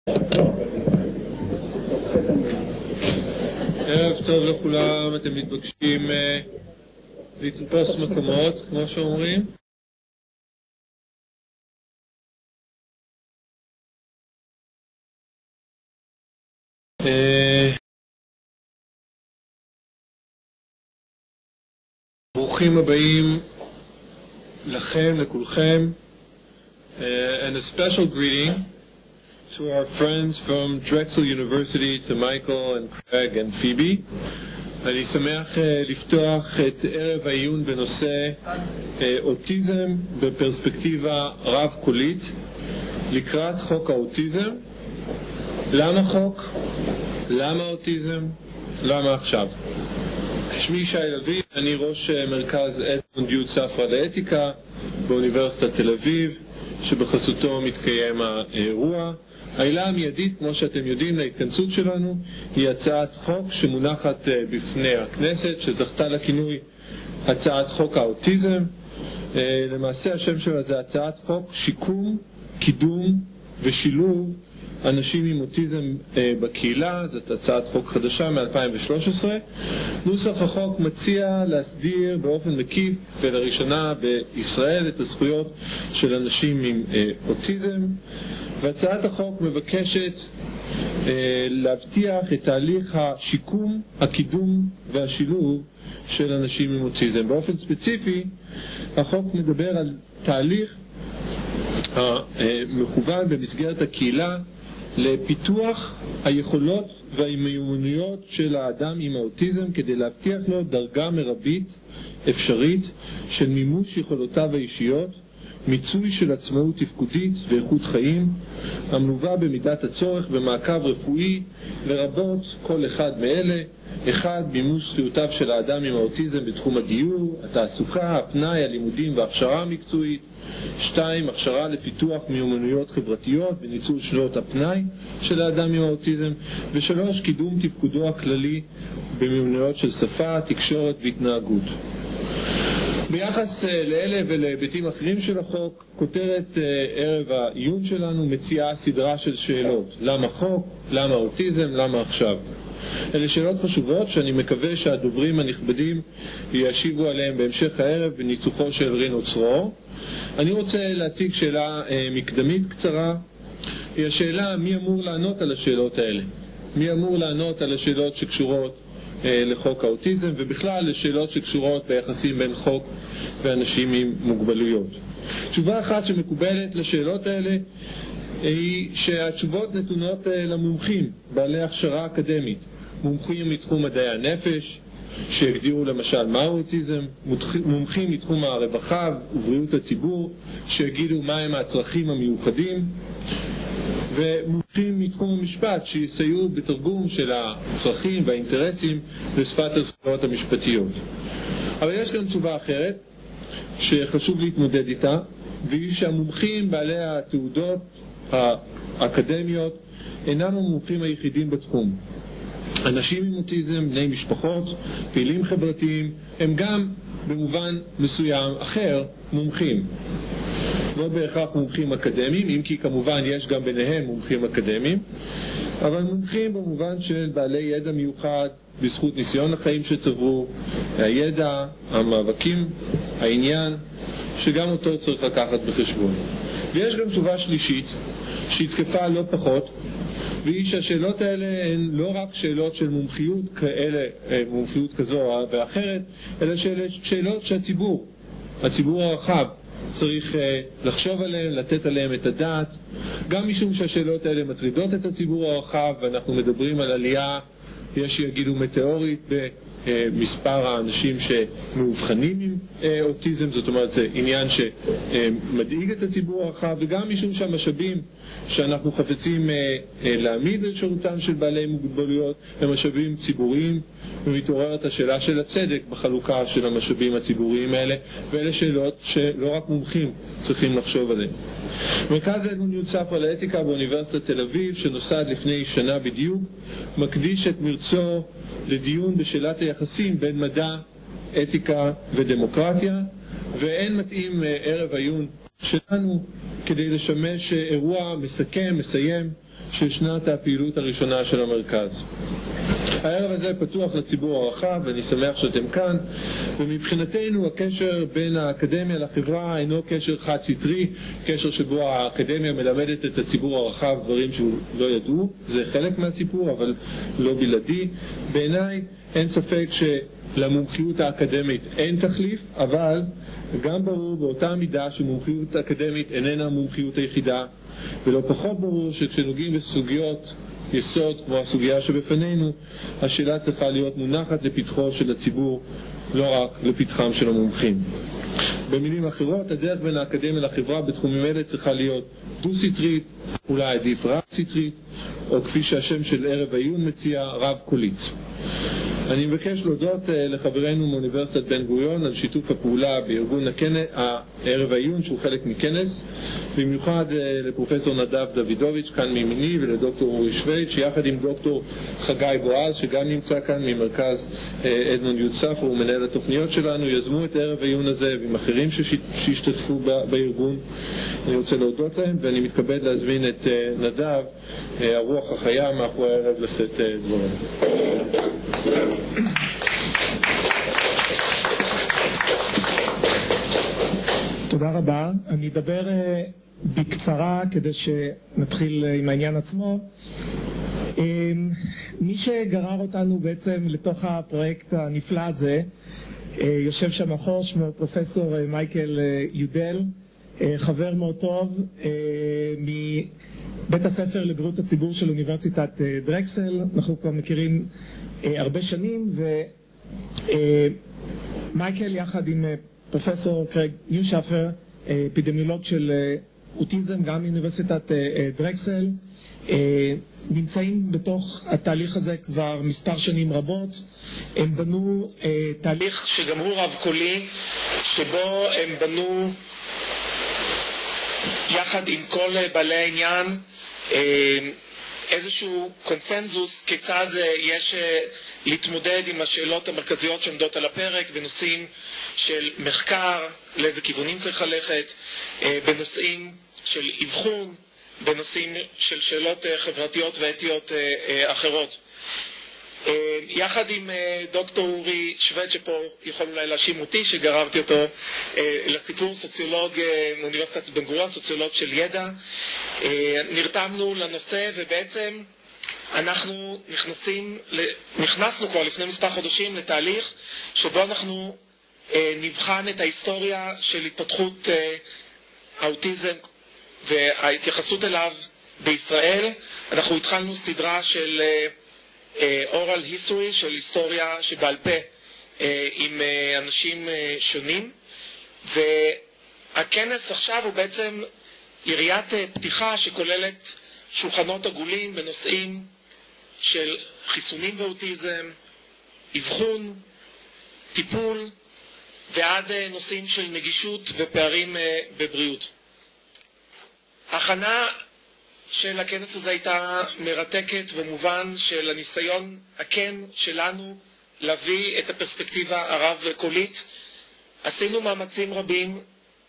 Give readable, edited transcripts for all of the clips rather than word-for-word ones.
ערב טוב לכולם, אתם מתבקשים לתפוס מקומות, כמו שאומרים. ברוכים הבאים לכם, לכולכם, and a special greeting to our friends from Drexel University, to Michael and Craig and Phoebe. אני שמח לפתוח את ערב העיון בנושא אוטיזם בפרספקטיבה רב-קולית לקראת חוק האוטיזם. למה חוק? למה אוטיזם? למה עכשיו? שמי שי לוי, אני ראש מרכז אדמונד י' ספרא לאתיקה באוניברסיטת תל אביב, שבחסותו מתקיים האירוע. העילה המיידית, כמו שאתם יודעים, להתכנסות שלנו היא הצעת חוק שמונחת בפני הכנסת, שזכתה לכינוי הצעת חוק האוטיזם. למעשה השם שלה זה הצעת חוק שיקום, קידום ושילוב אנשים עם אוטיזם בקהילה. זאת הצעת חוק חדשה מ-2013. נוסח החוק מציע להסדיר באופן מקיף ולראשונה בישראל את הזכויות של אנשים עם אוטיזם, והצעת החוק מבקשת להבטיח את תהליך השיקום, הקידום והשילוב של אנשים עם אוטיזם. באופן ספציפי, החוק מדבר על תהליך המכוון במסגרת הקהילה לפיתוח היכולות והמיומנויות של האדם עם האוטיזם כדי להבטיח לו דרגה מרבית אפשרית של מימוש יכולותיו האישיות, מיצוי של עצמאות תפקודית ואיכות חיים, המלווה במידת הצורך במעקב רפואי, לרבות כל אחד מאלה: 1. מימוש זכויותיו של האדם עם האוטיזם בתחום הדיור, התעסוקה, הפנאי, הלימודים וההכשרה המקצועית. 2. הכשרה לפיתוח מיומנויות חברתיות וניצול שנות הפנאי של האדם עם האוטיזם. ו3. קידום תפקודו הכללי במיומנויות של שפה, תקשורת והתנהגות. ביחס לאלה ולהיבטים אחרים של החוק, כותרת ערב העיון שלנו מציעה סדרה של שאלות: למה חוק? למה אוטיזם? למה עכשיו? אלה שאלות חשובות שאני מקווה שהדוברים הנכבדים ישיבו עליהם בהמשך הערב בניצוחו של רינו צרור. אני רוצה להציג שאלה מקדמית קצרה. היא השאלה: מי אמור לענות על השאלות האלה? מי אמור לענות על השאלות שקשורות לחוק האוטיזם ובכלל לשאלות שקשורות ביחסים בין חוק ואנשים עם מוגבלויות? תשובה אחת שמקובלת לשאלות האלה היא שהתשובות נתונות למומחים בעלי הכשרה אקדמית, מומחים מתחום מדעי הנפש שהגדירו למשל מהו אוטיזם, מומחים מתחום הרווחה ובריאות הציבור שהגידו מהם הצרכים המיוחדים, ומומחים מתחום המשפט שיסייעו בתרגום של הצרכים והאינטרסים לשפת הזכויות המשפטיות. אבל יש גם תשובה אחרת שחשוב להתמודד איתה, והיא שהמומחים בעלי התעודות האקדמיות אינם המומחים היחידים בתחום. אנשים עם אוטיזם, בני משפחות, פעילים חברתיים, הם גם במובן מסוים אחר מומחים. לא בהכרח מומחים אקדמיים, אם כי כמובן יש גם ביניהם מומחים אקדמיים, אבל מומחים במובן של בעלי ידע מיוחד בזכות ניסיון החיים שצברו, הידע, המאבקים, העניין, שגם אותו צריך לקחת בחשבון. ויש גם תשובה שלישית שהתקפה לא פחות, והיא שהשאלות האלה הן לא רק שאלות של מומחיות כאלה, מומחיות כזו ואחרת, אלא שאלות שהציבור הרחב צריך לחשוב עליהן, לתת עליהן את הדעת, גם משום שהשאלות האלה מטרידות את הציבור הרחב, ואנחנו מדברים על עלייה, יש שיגידו מטאורית, במספר האנשים שמאובחנים עם אוטיזם. זאת אומרת, זה עניין שמדאיג את הציבור הרחב, וגם משום שהמשאבים שאנחנו חפצים להעמיד לשירותם של בעלי מוגבלויות הם משאבים ציבוריים, ומתעוררת השאלה של הצדק בחלוקה של המשאבים הציבוריים האלה, ואלה שאלות שלא רק מומחים צריכים לחשוב עליהן. מרכז אדמונד י' ספרא לאתיקה באוניברסיטת תל אביב, שנוסד לפני שנה בדיוק, מקדיש את מרצו לדיון בשאלת היחסים בין מדע, אתיקה ודמוקרטיה, ואין מתאים ערב העיון שלנו כדי לשמש אירוע מסכם, מסיים, של שנת הפעילות הראשונה של המרכז. הערב הזה פתוח לציבור הרחב, ואני שמח שאתם כאן, ומבחינתנו הקשר בין האקדמיה לחברה אינו קשר חד סטרי, קשר שבו האקדמיה מלמדת את הציבור הרחב דברים שלא ידעו, זה חלק מהסיפור אבל לא בלעדי. בעיניי אין ספק שלמומחיות האקדמית אין תחליף, אבל גם ברור באותה מידה שמומחיות אקדמית איננה המומחיות היחידה, ולא פחות ברור שכשנוגעים בסוגיות יסוד כמו הסוגיה שבפנינו, השאלה צריכה להיות מונחת לפתחו של הציבור, לא רק לפתחם של המומחים. במילים אחרות, הדרך בין האקדמיה לחברה בתחומים אלה צריכה להיות דו-סטרית, אולי עדיף רב-סטרית, או כפי שהשם של ערב העיון מציע, רב-קולית. אני מבקש להודות לחברינו מאוניברסיטת בן גוריון על שיתוף הפעולה בארגון ערב העיון שהוא חלק מכנס, במיוחד לפרופסור נדב דוידוביץ' כאן מימיני ולדוקטור אורי שווייץ, שיחד עם דוקטור חגי בועז שגם נמצא כאן ממרכז אדמונד יוצף, הוא מנהל התוכניות שלנו, יזמו את ערב העיון הזה ועם אחרים שהשתתפו בארגון. אני רוצה להודות להם ואני מתכבד להזמין את נדב, הרוח החיה מאחורי הערב, לשאת דברים. תודה רבה. אני אדבר בקצרה כדי שנתחיל עם העניין עצמו. מי שגרר אותנו בעצם לתוך הפרויקט הנפלא הזה, יושב שם מאחור, שמו פרופסור מייקל יודל, חבר מאוד טוב מבית הספר לבריאות הציבור של אוניברסיטת דרקסל. אנחנו כבר מכירים הרבה שנים, ומייקל יחד עם פרופסור קרייג ניושאפר, אפידמיולוג של אוטיזם גם מאוניברסיטת דרקסל, נמצאים בתוך התהליך הזה כבר מספר שנים רבות. הם בנו תהליך שגם הוא רב קולי, שבו הם בנו יחד עם כל בעלי העניין איזשהו קונסנזוס כיצד יש להתמודד עם השאלות המרכזיות שעומדות על הפרק בנושאים של מחקר, לאיזה כיוונים צריך ללכת, בנושאים של אבחון, בנושאים של שאלות חברתיות ואתיות אחרות. יחד עם דוקטור אורי שווייץ, שפה יכול אולי להאשים אותי שגררתי אותו לסיפור, סוציולוג מאוניברסיטת בן גוריון, סוציולוג של ידע, נרתמנו לנושא, ובעצם אנחנו נכנסנו כבר לפני מספר חודשים לתהליך שבו אנחנו נבחן את ההיסטוריה של התפתחות האוטיזם וההתייחסות אליו בישראל. אנחנו התחלנו סדרה של oral history, של היסטוריה שבעל פה עם אנשים שונים, והכנס עכשיו הוא בעצם יריית פתיחה שכוללת שולחנות עגולים בנושאים של חיסונים ואוטיזם, אבחון, טיפול, ועד נושאים של נגישות ופערים בבריאות. ההכנה של הכנס הזה הייתה מרתקת במובן של הניסיון הכן שלנו להביא את הפרספקטיבה הרב-קולית. עשינו מאמצים רבים,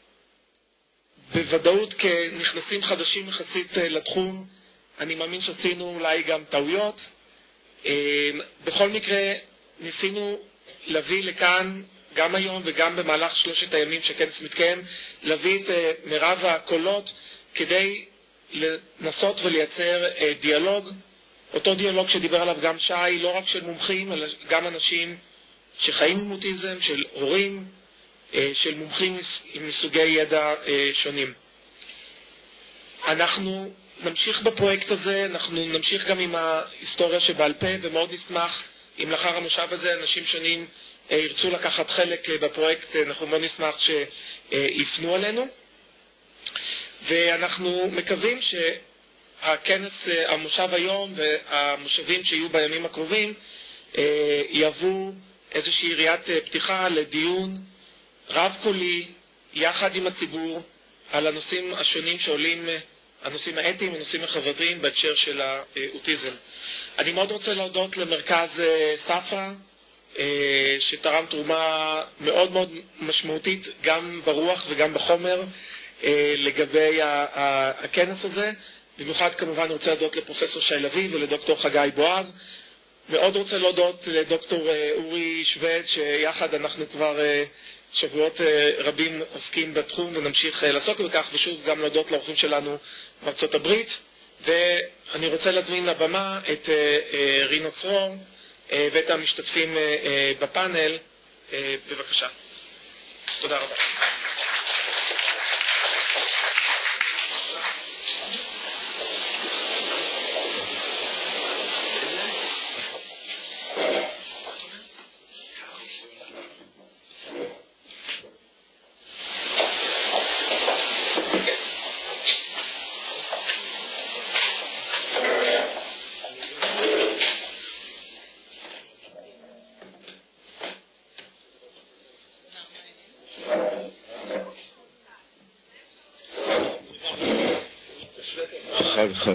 בוודאות כנכנסים חדשים יחסית לתחום. אני מאמין שעשינו אולי גם טעויות. בכל מקרה ניסינו להביא לכאן גם היום וגם במהלך 3 הימים שהכנס מתקיים, להביא את מרב הקולות כדי לנסות ולייצר דיאלוג, אותו דיאלוג שדיבר עליו גם שי, לא רק של מומחים אלא גם אנשים שחיים עם אוטיזם, של הורים, של מומחים מסוגי ידע שונים. אנחנו נמשיך בפרויקט הזה, אנחנו נמשיך גם עם ההיסטוריה שבעל פה, ומאוד נשמח אם לאחר המושב הזה אנשים שונים ירצו לקחת חלק בפרויקט, אנחנו מאוד נשמח שיפנו עלינו. ואנחנו מקווים שהכנס, המושב היום והמושבים שיהיו בימים הקרובים יהוו איזושהי יריית פתיחה לדיון רב קולי יחד עם הציבור על הנושאים השונים שעולים, הנושאים האתיים, הנושאים החברתיים בהקשר של האוטיזם. אני מאוד רוצה להודות למרכז ספרא, שתרם תרומה מאוד מאוד משמעותית גם ברוח וגם בחומר לגבי הכנס הזה. במיוחד כמובן רוצה להודות לפרופסור שי לוי ולדוקטור חגי בועז. מאוד רוצה להודות לדוקטור אורי שווד, שיחד אנחנו כבר שבועות רבים עוסקים בתחום ונמשיך לעסוק בכך, ושוב גם להודות לאורחים שלנו בארצות הברית. ואני רוצה להזמין לבמה את רינו צרור ואת המשתתפים בפאנל. בבקשה. תודה רבה. אחד.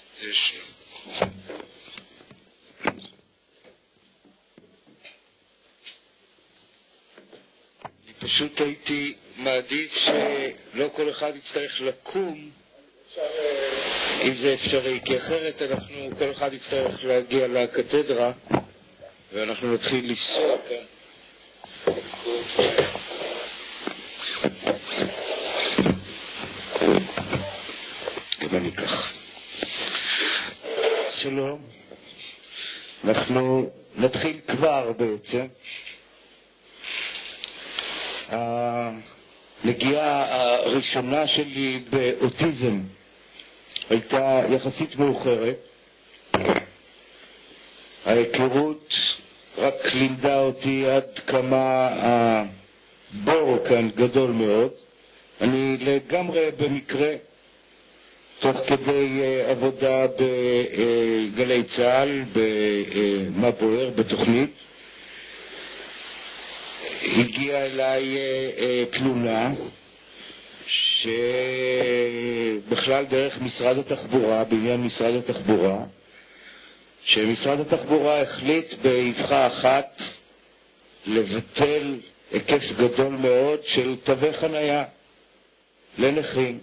אני פשוט הייתי מעדיף שלא כל אחד יצטרך לקום, אם זה אפשרי, כי אחרת כל אחד יצטרך להגיע לקתדרה ואנחנו נתחיל לנסוע כאן. גם אני כך. שלום, אנחנו נתחיל כבר בעצם. הנגיעה הראשונה שלי באוטיזם הייתה יחסית מאוחרת. ההיכרות רק לימדה אותי עד כמה הבור כאן גדול מאוד. אני לגמרי במקרה, תוך כדי עבודה בגלי צהל, במה בוער, בתוכנית, הגיעה אליי תלונה שבכלל דרך משרד התחבורה, בעניין משרד התחבורה, שמשרד התחבורה החליט באבחה אחת לבטל היקף גדול מאוד של תווי חנייה לנכים.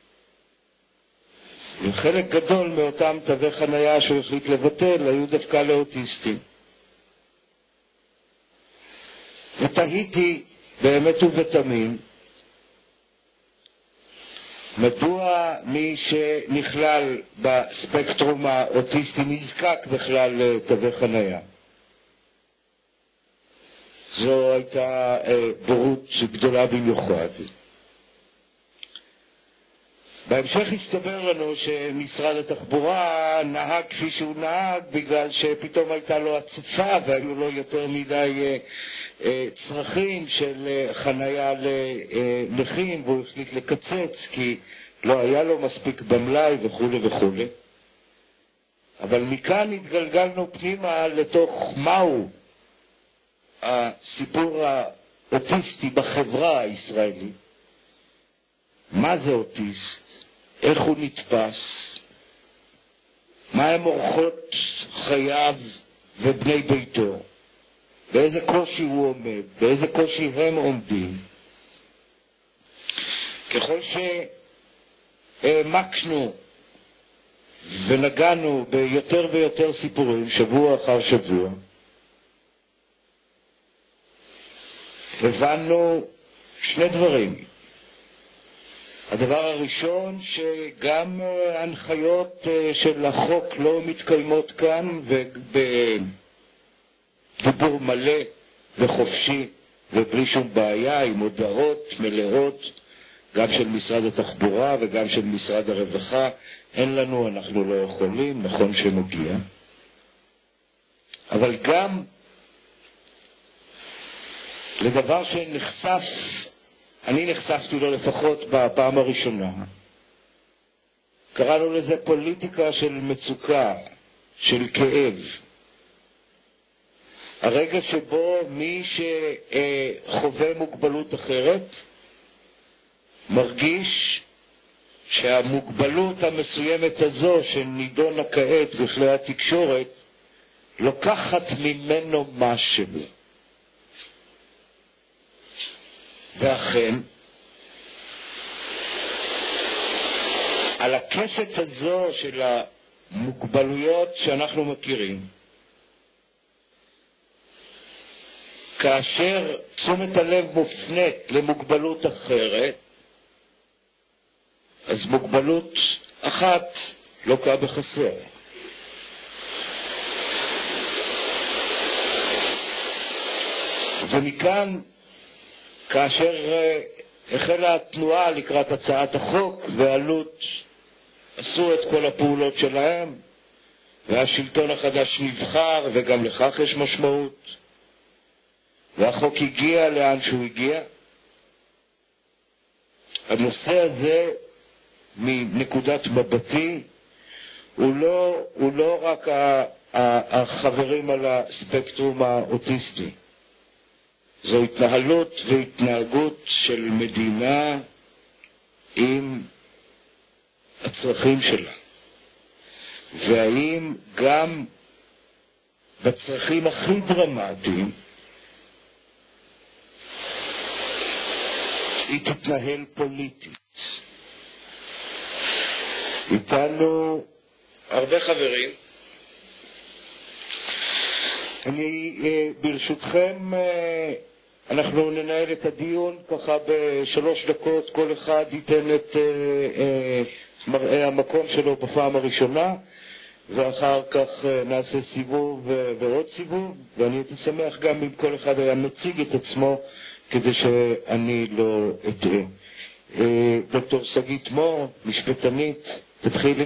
וחלק גדול מאותם תווי חנייה שהוא החליט לבטל היו דווקא לאוטיסטים. ותהיתי באמת ובתמים, מדוע מי שנכלל בספקטרום האוטיסטי נזקק בכלל לתווי חנייה? זו הייתה בורות גדולה במיוחד. בהמשך הסתבר לנו שמשרד התחבורה נהג כפי שהוא נהג בגלל שפתאום הייתה לו הצפה והיו לו יותר מדי צרכים של חנייה לנכים, והוא החליט לקצץ כי לא היה לו מספיק במלאי וכו' וכו'. אבל מכאן התגלגלנו פנימה לתוך מהו הסיפור האוטיסטי בחברה הישראלית. מה זה אוטיסט? איך הוא נתפס? מה הם אורחות חייו ובני ביתו? באיזה קושי הוא עומד? באיזה קושי הם עומדים? ככל שהעמקנו ונגענו ביותר ויותר סיפורים, שבוע אחר שבוע, הבנו שני דברים. הדבר הראשון, שגם ההנחיות של החוק לא מתקיימות כאן, ובדיבור מלא וחופשי ובלי שום בעיה, עם הודעות מלאות, גם של משרד התחבורה וגם של משרד הרווחה. אין לנו, אנחנו לא יכולים, נכון שמגיע. אבל גם לדבר שנחשף, אני נחשפתי לו לפחות בפעם הראשונה. קראנו לזה פוליטיקה של מצוקה, של כאב. הרגע שבו מי שחווה מוגבלות אחרת מרגיש שהמוגבלות המסוימת הזו שנידונה כעת בכלי התקשורת לוקחת ממנו משהו. ואכן, על הקשת הזו של המוגבלויות שאנחנו מכירים, כאשר תשומת הלב מופנית למוגבלות אחרת, אז מוגבלות אחת לוקה בחסר. ומכאן, כאשר החלה התנועה לקראת הצעת החוק ועלות עשו את כל הפעולות שלהם, והשלטון החדש נבחר, וגם לכך יש משמעות, והחוק הגיע לאן שהוא הגיע. הנושא הזה, מנקודת מבטי, הוא לא רק החברים על הספקטרום האוטיסטי. זו התנהלות והתנהגות של מדינה עם הצרכים שלה. והאם גם בצרכים הכי דרמטיים היא תתנהל פוליטית. איתנו הרבה חברים. ברשותכם, אנחנו ננהל את הדיון ככה ב3 דקות, כל אחד ייתן את מראה המקום שלו בפעם הראשונה, ואחר כך נעשה סיבוב ועוד סיבוב, ואני הייתי שמח גם אם כל אחד היה מציג את עצמו, כדי שאני לא אטעה. דוקטור שגית מור, משפטנית, תתחילי.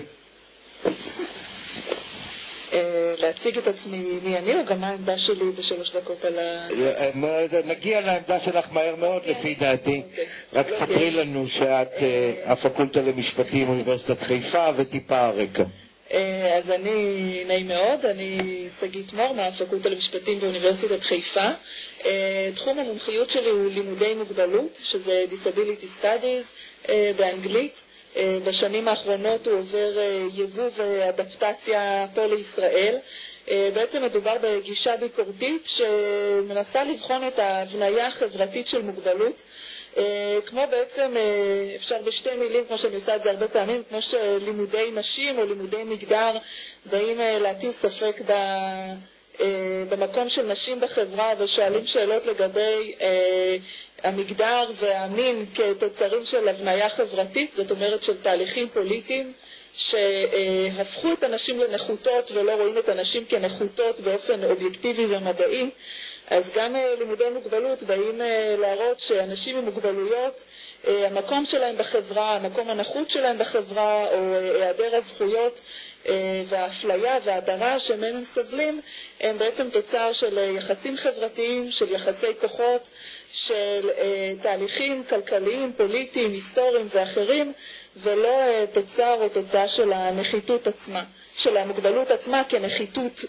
להציג את עצמי מי אני, או גם מה העמדה שלי ב3 דקות על ה... נגיע לעמדה שלך מהר מאוד לפי דעתי. רק תספרי לנו שאת הפקולטה למשפטים אוניברסיטת חיפה וטיפה הרקע. אז אני נעים מאוד, אני שגית מור מהפקולטה למשפטים באוניברסיטת חיפה. תחום המומחיות שלי הוא לימודי מוגבלות, שזה Disability Studies באנגלית. בשנים האחרונות הוא עובר יבוא ואדפטציה פה לישראל. בעצם מדובר בגישה ביקורתית שמנסה לבחון את ההבניה החברתית של מוגבלות, כמו בעצם, אפשר בשתי מילים, כמו שאני עושה את זה הרבה פעמים, כמו שלימודי נשים או לימודי מגדר באים להטיל ספק במקום של נשים בחברה ושואלים שאלות לגבי המגדר והמין כתוצרים של הבניה חברתית, זאת אומרת של תהליכים פוליטיים שהפכו את הנשים לנחותות ולא רואים את הנשים כנחותות באופן אובייקטיבי ומדעי. אז גם לימודי מוגבלות באים להראות שאנשים עם מוגבלויות, המקום שלהם בחברה, המקום הנחות שלהם בחברה, או היעדר הזכויות והאפליה וההדרה שמהם הם סובלים, הם בעצם תוצר של יחסים חברתיים, של יחסי כוחות, של תהליכים כלכליים, פוליטיים, היסטוריים ואחרים, ולא תוצר או תוצאה של הנחיתות עצמה, של המוגבלות עצמה כנחיתות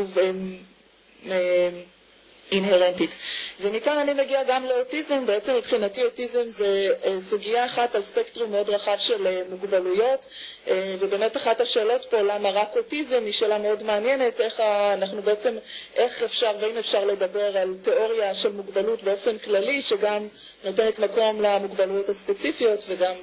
אינהרנטית. ומכאן אני מגיעה גם לאוטיזם. בעצם מבחינתי אוטיזם זה סוגיה אחת על ספקטרום מאוד רחב של מוגבלויות, ובאמת אחת השאלות פה למה רק אוטיזם היא שאלה מאוד מעניינת, איך אפשר ואם אפשר לדבר על תיאוריה של מוגבלות באופן כללי שגם נותנת מקום למוגבלויות הספציפיות וגם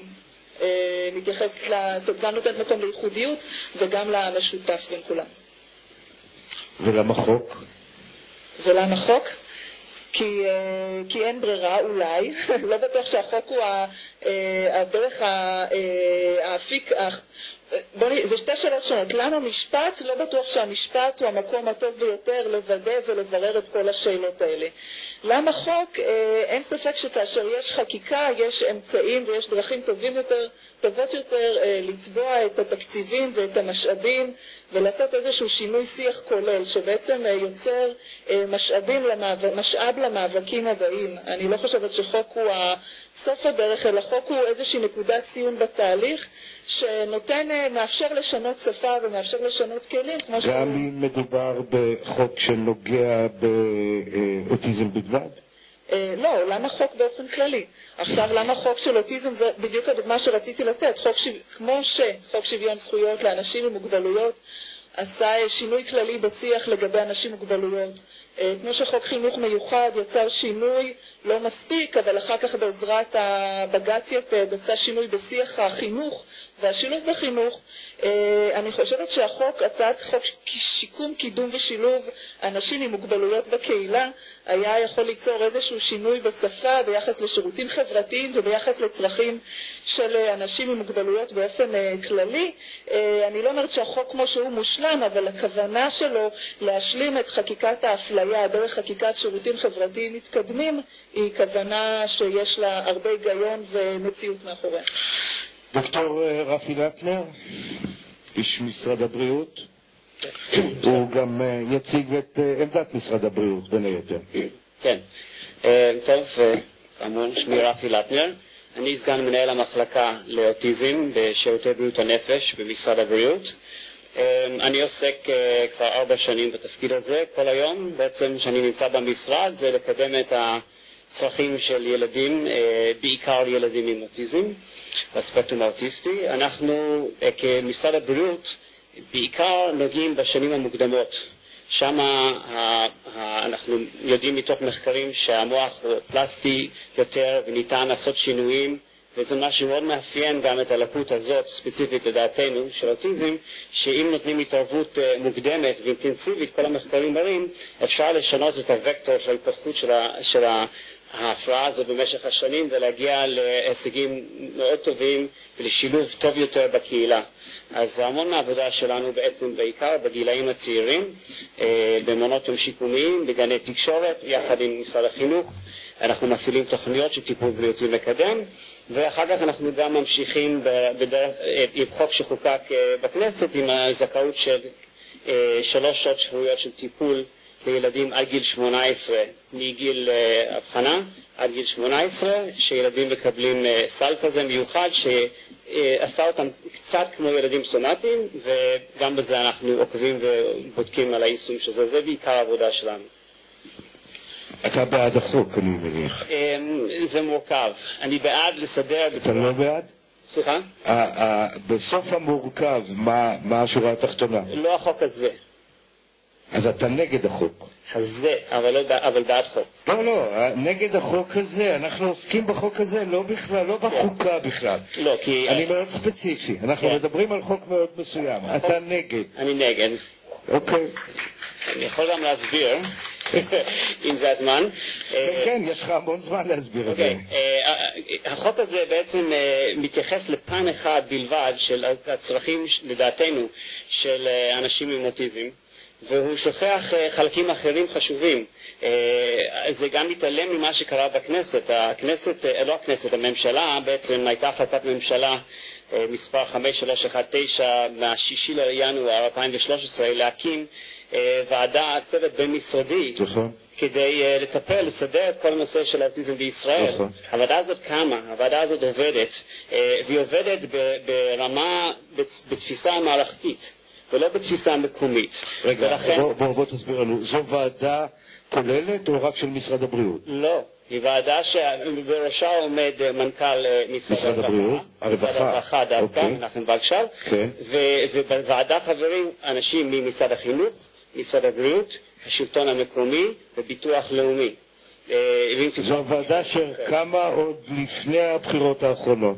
גם נותנת מקום לייחודיות וגם למשותף בין כולם. ולמה חוק? ולמה חוק? כי אין ברירה אולי, לא בטוח שהחוק הוא הדרך האפיק, זה שתי שאלות שונות. למה משפט? לא בטוח שהמשפט הוא המקום הטוב ביותר לוודא ולברר את כל השאלות האלה. למה חוק? אין ספק שכאשר יש חקיקה, יש אמצעים ויש דרכים טובות יותר לצבוע את התקציבים ואת המשאבים ולעשות איזשהו שינוי שיח כולל שבעצם יוצר משאב למאבקים הבאים. אני לא חושבת שחוק הוא סוף הדרך, אלא חוק הוא איזושהי נקודת ציון בתהליך מאפשר לשנות שפה ומאפשר לשנות כלים. גם אם מדובר בחוק שנוגע באוטיזם בלבד? לא, למה חוק באופן כללי? עכשיו, למה חוק של אוטיזם? זה בדיוק הדוגמה שרציתי לתת. כמו שחוק שוויון זכויות לאנשים עם מוגבלויות עשה שינוי כללי בשיח לגבי אנשים עם מוגבלויות, כמו שחוק חינוך מיוחד יצר שינוי לא מספיק, אבל אחר כך בעזרת הבג"ץ עשה שינוי בשיח החינוך והשילוב בחינוך. אני חושבת הצעת חוק שיקום, קידום ושילוב אנשים עם מוגבלויות בקהילה היה יכול ליצור איזשהו שינוי בשפה ביחס לשירותים חברתיים וביחס לצרכים של אנשים עם מוגבלויות באופן כללי. אני לא אומרת שהחוק כמו שהוא מושלם, אבל הכוונה שלו להשלים את חקיקת האפליה דרך חקיקת שירותים חברתיים מתקדמים היא כוונה שיש לה הרבה היגיון ומציאות מאחוריה. דוקטור רפי לטנר, איש משרד הבריאות, הוא גם יציג את עמדת משרד הבריאות בין היתר. כן, טוב, כאמור, שמי רפי לטנר, אני סגן מנהל המחלקה לאוטיזם בשירותי בריאות הנפש במשרד הבריאות. אני עוסק כבר 4 שנים בתפקיד הזה. כל היום בעצם שאני נמצא במשרד זה לקדם את הצרכים של ילדים, בעיקר ילדים עם אוטיזם, בספקטרום האוטיסטי. אנחנו כמשרד הבריאות בעיקר נוגעים בשנים המוקדמות. שם אנחנו יודעים מתוך מחקרים שהמוח הוא פלסטי יותר וניתן לעשות שינויים, וזה משהו מאוד מאפיין גם את הלקות הזאת, ספציפית לדעתנו, של אוטיזם, שאם נותנים התערבות מוקדמת ואינטנסיבית, כל המחקרים מראים, אפשר לשנות את הוקטור של ההתפתחות של ההפרעה הזו במשך השנים ולהגיע להישגים מאוד טובים ולשילוב טוב יותר בקהילה. אז המון מהעבודה שלנו בעצם בעיקר בגילאים הצעירים, במעונות יום שיקומיים, בגני תקשורת, יחד עם משרד החינוך. אנחנו מפעילים תוכניות של טיפול בריאותי מקדם, ואחר כך אנחנו גם ממשיכים עם חוק שחוקק בכנסת עם הזכאות של 3 שעות שבועיות של טיפול לילדים עד גיל 18, מגיל הבחנה עד גיל 18, שילדים מקבלים סל כזה מיוחד שעשה אותם קצת כמו ילדים סומטיים, וגם בזה אנחנו עוקבים ובודקים על היישום של זה. זה בעיקר העבודה שלנו. אתה בעד החוק, אני מניח. זה מורכב. אני בעד לסדר... אתה לא בעד? סליחה? בסוף המורכב, מה השורה התחתונה? לא החוק הזה. אז אתה נגד החוק. הזה, אבל בעד חוק. לא, נגד החוק הזה, אנחנו עוסקים בחוק הזה, לא בכלל, לא בחוקה בכלל. לא, כי... אני מאוד ספציפי, אנחנו מדברים על חוק מאוד מסוים. אתה נגד. אני נגד. אוקיי. אני יכול גם להסביר, אם זה הזמן. כן, יש לך המון זמן להסביר את זה. החוק הזה בעצם מתייחס לפן אחד בלבד של הצרכים, לדעתנו, של אנשים עם אוטיזם. והוא שוכח חלקים אחרים חשובים. זה גם מתעלם ממה שקרה בכנסת. הממשלה, בעצם הייתה החלטת ממשלה מספר 5319 מה-6 לינואר 2013 להקים צוות בין-משרדי כדי לטפל, לסדר את כל הנושא של האוטיזם בישראל. הוועדה הזאת קמה, הוועדה הזאת עובדת, והיא עובדת ברמה, בתפיסה מערכתית. ולא בתפיסה מקומית. רגע, בוא תסביר לנו, זו ועדה כוללת או רק של משרד הבריאות? לא, היא ועדה שבראשה עומד מנכ"ל משרד הבריאות, משרד הרווחה דווקא, מנחם וגשל, ובוועדה חברים אנשים ממשרד החינוך, משרד הבריאות, השלטון המקומי וביטוח לאומי. זו ועדה שקמה עוד לפני הבחירות האחרונות.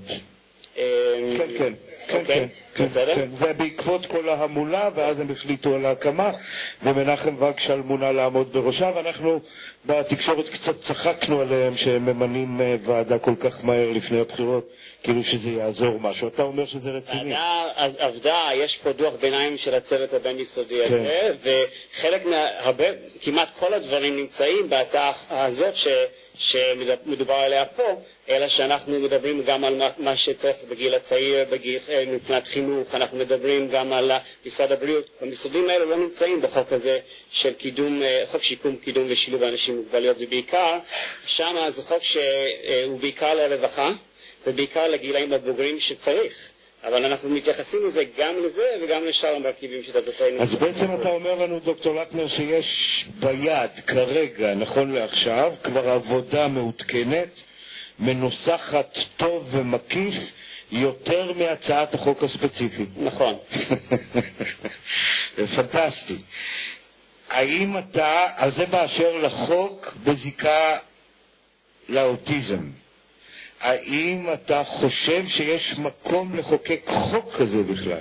כן. כן, זה בעקבות כל ההמולה, ואז הם החליטו על ההקמה, ומנחם וגשל מונה לעמוד בראשה, ואנחנו בתקשורת קצת צחקנו עליהם שהם ממנים ועדה כל כך מהר לפני הבחירות, כאילו שזה יעזור משהו. אתה אומר שזה רציני. עבדה, יש פה דוח ביניים של הצוות הבין-יסודי הזה, וחלק כמעט כל הדברים נמצאים בהצעה הזאת שמדובר עליה פה, אלא שאנחנו מדברים גם על מה שצריך בגיל הצעיר, מבחינת חינוך, אנחנו מדברים גם על משרד הבריאות. המשרדים האלה לא נמצאים בחוק הזה של חוק שיקום, קידום ושילוב אנשים עם מוגבלויות. זה בעיקר, שם זה חוק שהוא בעיקר לרווחה, ובעיקר לגילאים הבוגרים שצריך. אבל אנחנו מתייחסים לזה גם לזה וגם לשאר המרכיבים של הדברים. אז בעצם אתה אומר לנו, דוקטור לטנר, שיש ביד כרגע, נכון לעכשיו, כבר עבודה מעודכנת, מנוסחת טוב ומקיף יותר מהצעת החוק הספציפי. נכון. פנטסטי. האם אתה, על זה באשר לחוק בזיקה לאוטיזם, האם אתה חושב שיש מקום לחוקק חוק כזה בכלל?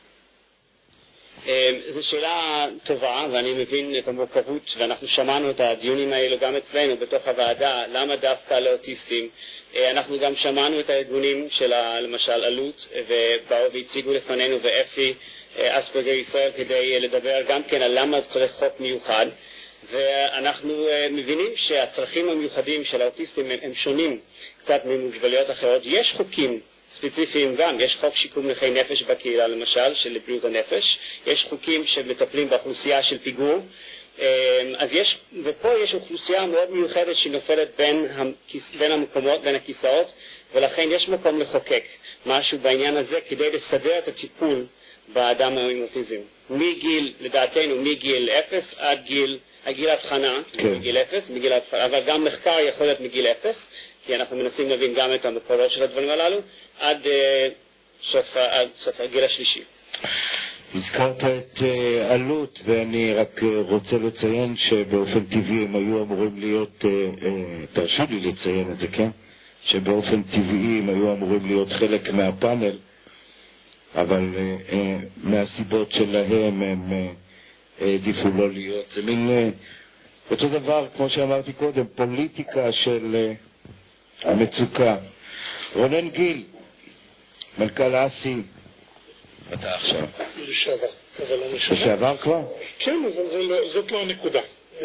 זו שאלה טובה, ואני מבין את המורכבות, ואנחנו שמענו את הדיונים האלו גם אצלנו בתוך הוועדה, למה דווקא לאוטיסטים. אנחנו גם שמענו את הארגונים של למשל אלו"ט, ובאו והציגו לפנינו ואפי אספרגר ישראל כדי לדבר גם כן על למה צריך חוק מיוחד, ואנחנו מבינים שהצרכים המיוחדים של האוטיסטים הם שונים קצת ממוגבלויות אחרות. יש חוקים ספציפיים גם, יש חוק שיקום נכי נפש בקהילה למשל, של בריאות הנפש, יש חוקים שמטפלים באוכלוסייה של פיגור, אז יש, ופה יש אוכלוסייה מאוד מיוחדת שנופלת בין המקומות, בין הכיסאות, ולכן יש מקום לחוקק משהו בעניין הזה כדי לסדר את הטיפול באדם עם אוטיזם. מגיל, לדעתנו, מגיל 0 עד גיל ההבחנה, מגיל 0, אבל גם מחקר יכול להיות מגיל 0, כי אנחנו מנסים להבין גם את המקורות של הדברים הללו, עד סוף הגיל השלישי. הזכרת את אלו"ט, ואני רק רוצה לציין שבאופן טבעי הם היו אמורים להיות, תרשו לי לציין את זה, כן? שבאופן טבעי הם היו אמורים להיות חלק מהפאנל, אבל מהסיבות שלהם הם העדיפו לא להיות. זה מין אותו דבר, כמו שאמרתי קודם, פוליטיקה של המצוקה. רונן גיל, מנכ"ל אסי, אתה עכשיו. לשעבר, אבל לא משנה. לשעבר כבר? כן, אבל זאת לא הנקודה.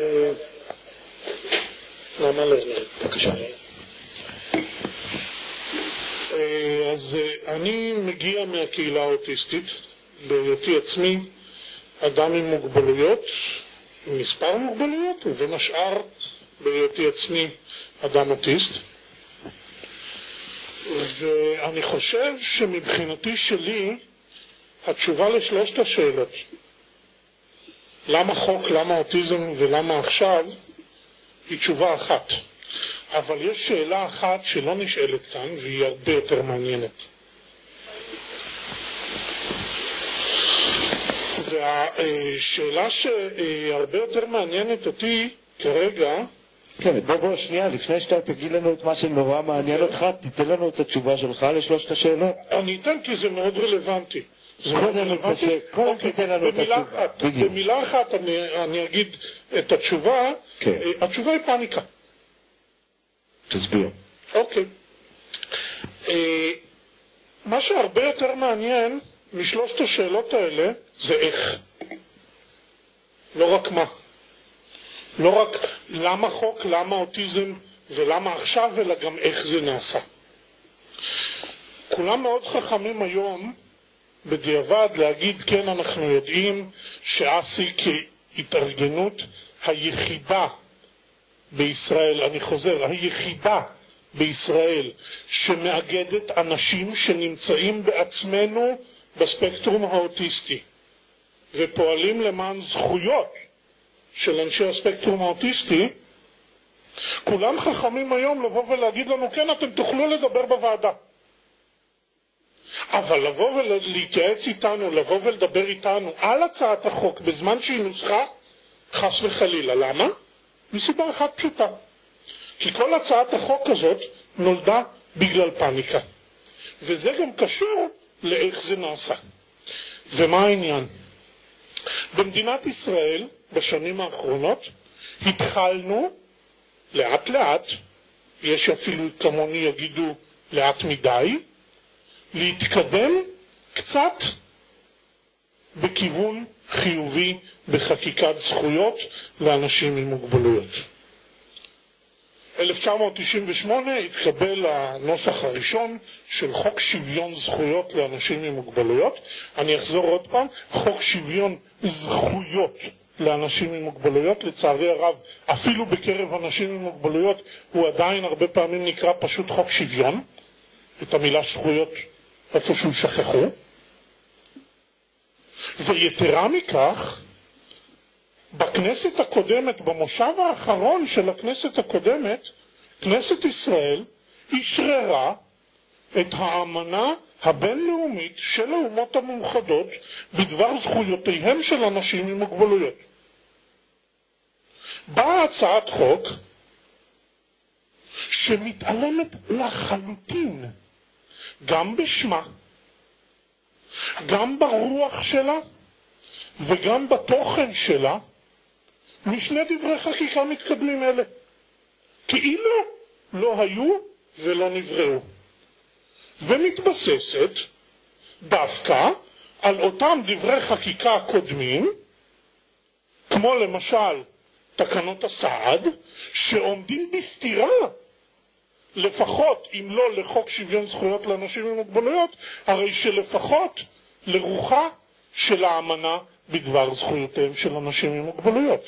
נעמה לרנרץ. בבקשה. אז אני מגיע מהקהילה האוטיסטית, בהיותי עצמי אדם עם מוגבלויות, עם מספר מוגבלויות, ובין השאר בהיותי עצמי אדם אוטיסט. ואני חושב שמבחינתי שלי, התשובה לשלושת השאלות, למה חוק, למה אוטיזם ולמה עכשיו, היא תשובה אחת. אבל יש שאלה אחת שלא נשאלת כאן, והיא הרבה יותר מעניינת. והשאלה שהרבה יותר מעניינת אותי כרגע, כן, בוא שנייה, לפני שאתה תגיד לנו את מה שנורא מעניין אותך, תיתן לנו את התשובה שלך לשלושת השאלות. אני אתן כי זה מאוד רלוונטי. קודם תיתן לנו את התשובה. במילה אחת אני אגיד את התשובה. התשובה היא פאניקה. תסביר. אוקיי. מה שהרבה יותר מעניין משלושת השאלות האלה זה איך. לא רק מה. לא רק למה חוק, למה אוטיזם ולמה עכשיו, אלא גם איך זה נעשה. כולם מאוד חכמים היום בדיעבד להגיד כן, אנחנו יודעים שאסי כהתארגנות היחידה בישראל, אני חוזר, היחידה בישראל שמאגדת אנשים שנמצאים בעצמנו בספקטרום האוטיסטי ופועלים למען זכויות של אנשי הספקטרום האוטיסטי, כולם חכמים היום לבוא ולהגיד לנו כן, אתם תוכלו לדבר בוועדה, אבל לבוא ולהתייעץ איתנו, לבוא ולדבר איתנו על הצעת החוק בזמן שהיא נוסחה, חס וחלילה. למה? מסיבה אחת פשוטה, כי כל הצעת החוק הזאת נולדה בגלל פאניקה, וזה גם קשור לאיך זה נעשה. ומה העניין? במדינת ישראל בשנים האחרונות התחלנו לאט לאט, יש אפילו כמוני יגידו לאט מדי, להתקדם קצת בכיוון חיובי בחקיקת זכויות לאנשים עם מוגבלויות. 1998 התקבל הנוסח הראשון של חוק שוויון זכויות לאנשים עם מוגבלויות. אני אחזור עוד פעם, חוק שוויון זכויות לאנשים עם מוגבלויות. לצערי הרב, אפילו בקרב אנשים עם מוגבלויות הוא עדיין הרבה פעמים נקרא פשוט חוק שוויון. את המילה זכויות איפשהו שכחו. ויתרה מכך, בכנסת הקודמת, במושב האחרון של הכנסת הקודמת, כנסת ישראל אשררה את האמנה הבינלאומית של האומות המאוחדות בדבר זכויותיהם של אנשים עם מוגבלויות. באה הצעת חוק שמתעלמת לחלוטין, גם בשמה, גם ברוח שלה וגם בתוכן שלה, משני דברי חקיקה מתקדמים אלה. כאילו לא היו ולא נבראו. ומתבססת דווקא על אותם דברי חקיקה קודמים, כמו למשל תקנות הסעד, שעומדים בסתירה, לפחות אם לא לחוק שוויון זכויות לאנשים עם מוגבלויות, הרי שלפחות לרוחה של האמנה בדבר זכויותיהם של אנשים עם מוגבלויות.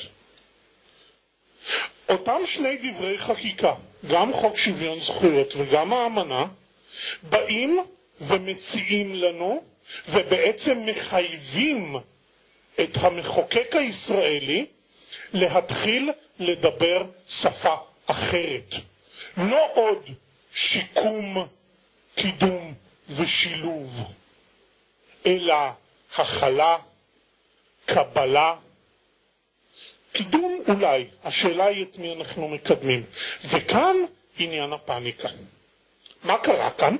אותם שני דברי חקיקה, גם חוק שוויון זכויות וגם האמנה, באים ומציעים לנו ובעצם מחייבים את המחוקק הישראלי להתחיל לדבר שפה אחרת. לא עוד שיקום, קידום ושילוב, אלא הכלה, קבלה, קידום אולי, השאלה היא את מי אנחנו מקדמים. וכאן עניין הפאניקה. מה קרה כאן?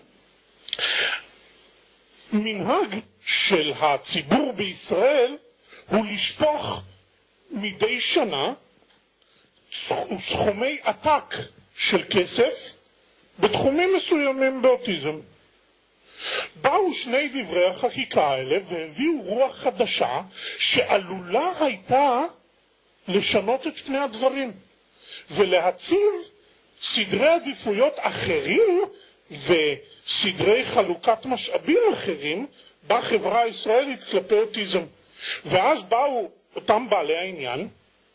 מנהג של הציבור בישראל הוא לשפוך מדי שנה סכומי עתק של כסף בתחומים מסוימים באוטיזם. באו שני דברי החקיקה האלה והביאו רוח חדשה שעלולה הייתה לשנות את פני הדברים ולהציב סדרי עדיפויות אחרים וסדרי חלוקת משאבים אחרים בחברה הישראלית כלפי אוטיזם. ואז באו אותם בעלי העניין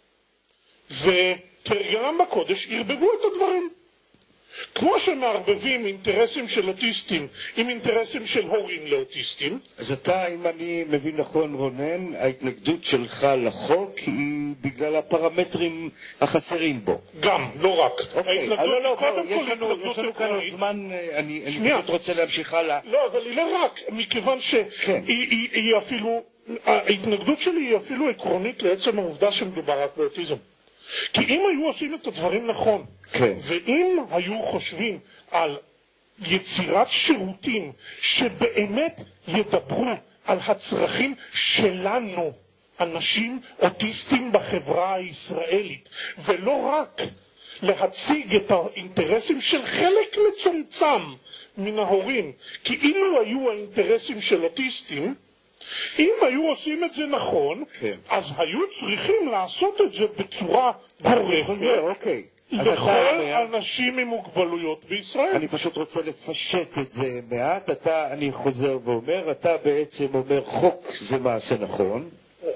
וכהרגלם בקודש ערבבו את הדברים. כמו שמערבבים אינטרסים של אוטיסטים עם אינטרסים של הורים לאוטיסטים. אז אתה, אם אני מבין נכון רונן, ההתנגדות שלך לחוק היא בגלל הפרמטרים החסרים בו. גם, לא רק. אוקיי, לא, יש לנו כאן עוד זמן, אני פשוט רוצה להמשיך הלאה. לא, אבל היא לא רק, מכיוון שהיא אפילו, ההתנגדות שלי היא אפילו עקרונית לעצם העובדה שמדובר רק באוטיזם. כי אם היו עושים את הדברים נכון, ואם היו חושבים על יצירת שירותים שבאמת ידברו על הצרכים שלנו, אנשים אוטיסטים בחברה הישראלית, ולא רק להציג את האינטרסים של חלק מצומצם מן ההורים, כאילו היו האינטרסים של אוטיסטים, אם היו עושים את זה נכון, אז היו צריכים לעשות את זה בצורה גורפת לכל אנשים עם מוגבלויות בישראל. אני פשוט רוצה לפשט את זה מעט. אני חוזר ואומר, אתה בעצם אומר חוק זה מעשה נכון,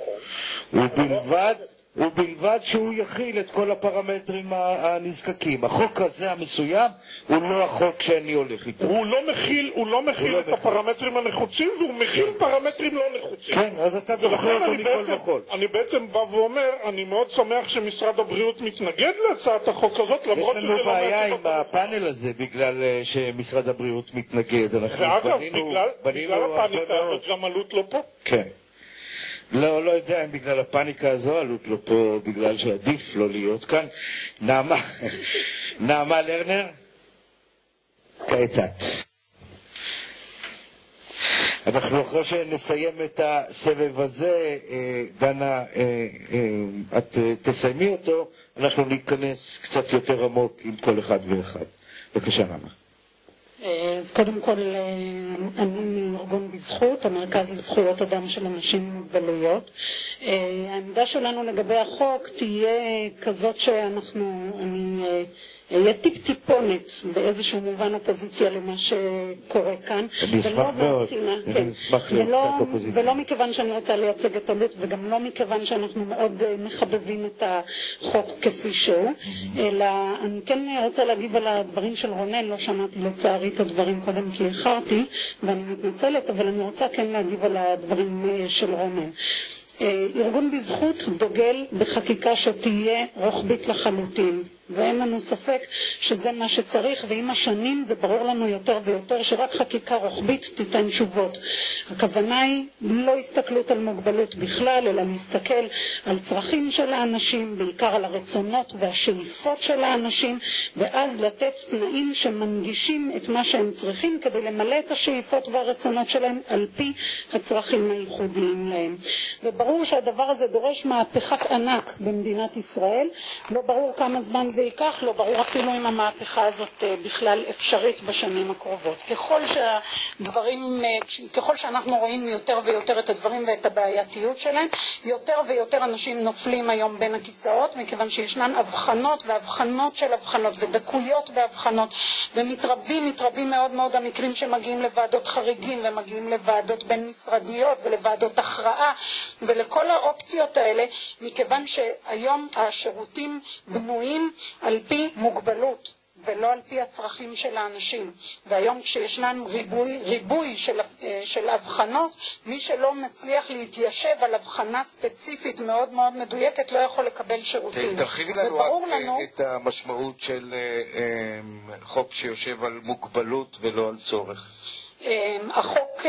ובלבד שהוא יכיל את כל הפרמטרים הנזקקים. החוק הזה המסוים הוא לא החוק שאני הולך איתו. הוא לא מכיל את הפרמטרים הנחוצים, והוא מכיל פרמטרים לא נחוצים. כן, אז אתה דוחה אותו מכל וכל. אני בעצם בא ואומר, אני מאוד שמח שמשרד הבריאות מתנגד להצעת החוק הזאת, למרות שזה לא... יש לנו בעיה עם הפאנל הזה בגלל שמשרד הבריאות מתנגד. ואגב, בגלל הפאניקה הזאת גם עלות לא פה. כן. לא יודע אם בגלל הפאניקה הזו עלות לא פה, בגלל שעדיף לא להיות כאן. נעמה לרנר, כעת את. אנחנו אחרי שנסיים את הסבב הזה, דנה, את תסיימי אותו, אנחנו ניכנס קצת יותר עמוק עם כל אחד ואחד. בבקשה נעמה. אז קודם כל, אני מארגון בזכות, המרכז לזכויות אדם של אנשים עם מוגבלויות. העמדה שלנו לגבי החוק תהיה כזאת אני אהיה טיפונת באיזשהו מובן אופוזיציה למה שקורה כאן. אני אשמח מאוד, אני אשמח לקצת אופוזיציה. ולא מכיוון שאני רוצה לייצג את עלות, וגם לא מכיוון שאנחנו מאוד מחבבים את החוק כפי שהוא, אלא אני כן רוצה להגיב על הדברים של רונן, לא שמעתי לצערי את הדברים קודם כי איחרתי, ואני מתנצלת, אבל אני רוצה כן להגיב על הדברים של רונן. ארגון בזכות דוגל בחקיקה שתהיה רוחבית לחלוטין. ואין לנו ספק שזה מה שצריך, ועם השנים זה ברור לנו יותר ויותר שרק חקיקה רוחבית תיתן תשובות. הכוונה היא לא הסתכלות על מוגבלות בכלל, אלא להסתכל על צרכים של האנשים, בעיקר על הרצונות והשאיפות של האנשים, ואז לתת תנאים שמנגישים את מה שהם צריכים כדי למלא את השאיפות והרצונות שלהם על פי הצרכים הייחודיים להם. וברור שהדבר הזה דורש מהפכת ענק במדינת ישראל. לא ברור כמה זמן זה ייקח, לא ברור אפילו אם המהפכה הזאת בכלל אפשרית בשנים הקרובות. ככל שאנחנו רואים יותר ויותר את הדברים ואת הבעייתיות שלהם, יותר ויותר אנשים נופלים היום בין הכיסאות, מכיוון שישנן הבחנות והבחנות של הבחנות ודקויות בהבחנות, ומתרבים מאוד מאוד המקרים שמגיעים לוועדות חריגים ומגיעים לוועדות בין משרדיות ולוועדות הכרעה ולכל האופציות האלה, מכיוון שהיום השירותים בנויים על פי מוגבלות ולא על פי הצרכים של האנשים. והיום כשישנן ריבוי של הבחנות, מי שלא מצליח להתיישב על הבחנה ספציפית מאוד מאוד מדויקת לא יכול לקבל שירותים. תרחיבי לנו רק את המשמעות של חוק שיושב על מוגבלות ולא על צורך. החוק,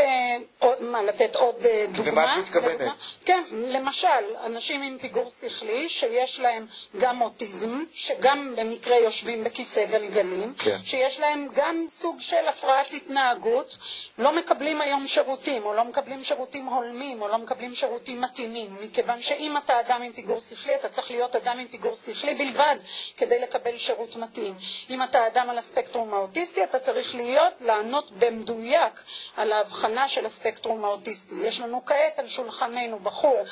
לתת עוד דוגמה? למה את מתכוונת? כן, למשל, אנשים עם פיגור שכלי שיש להם גם אוטיזם, שגם במקרה יושבים בכיסא גלגלים, שיש להם גם סוג של הפרעת התנהגות, לא מקבלים היום שירותים, או לא מקבלים שירותים הולמים, או לא מקבלים שירותים מתאימים, מכיוון שאם אתה אדם עם פיגור שכלי, אתה צריך להיות אדם עם פיגור שכלי בלבד, כדי לקבל שירות מתאים. אם אתה אדם על הספקטרום האוטיסטי, אתה צריך לענות במדויק על ההבחנה של הספקטרום האוטיסטי. יש לנו כעת על שולחננו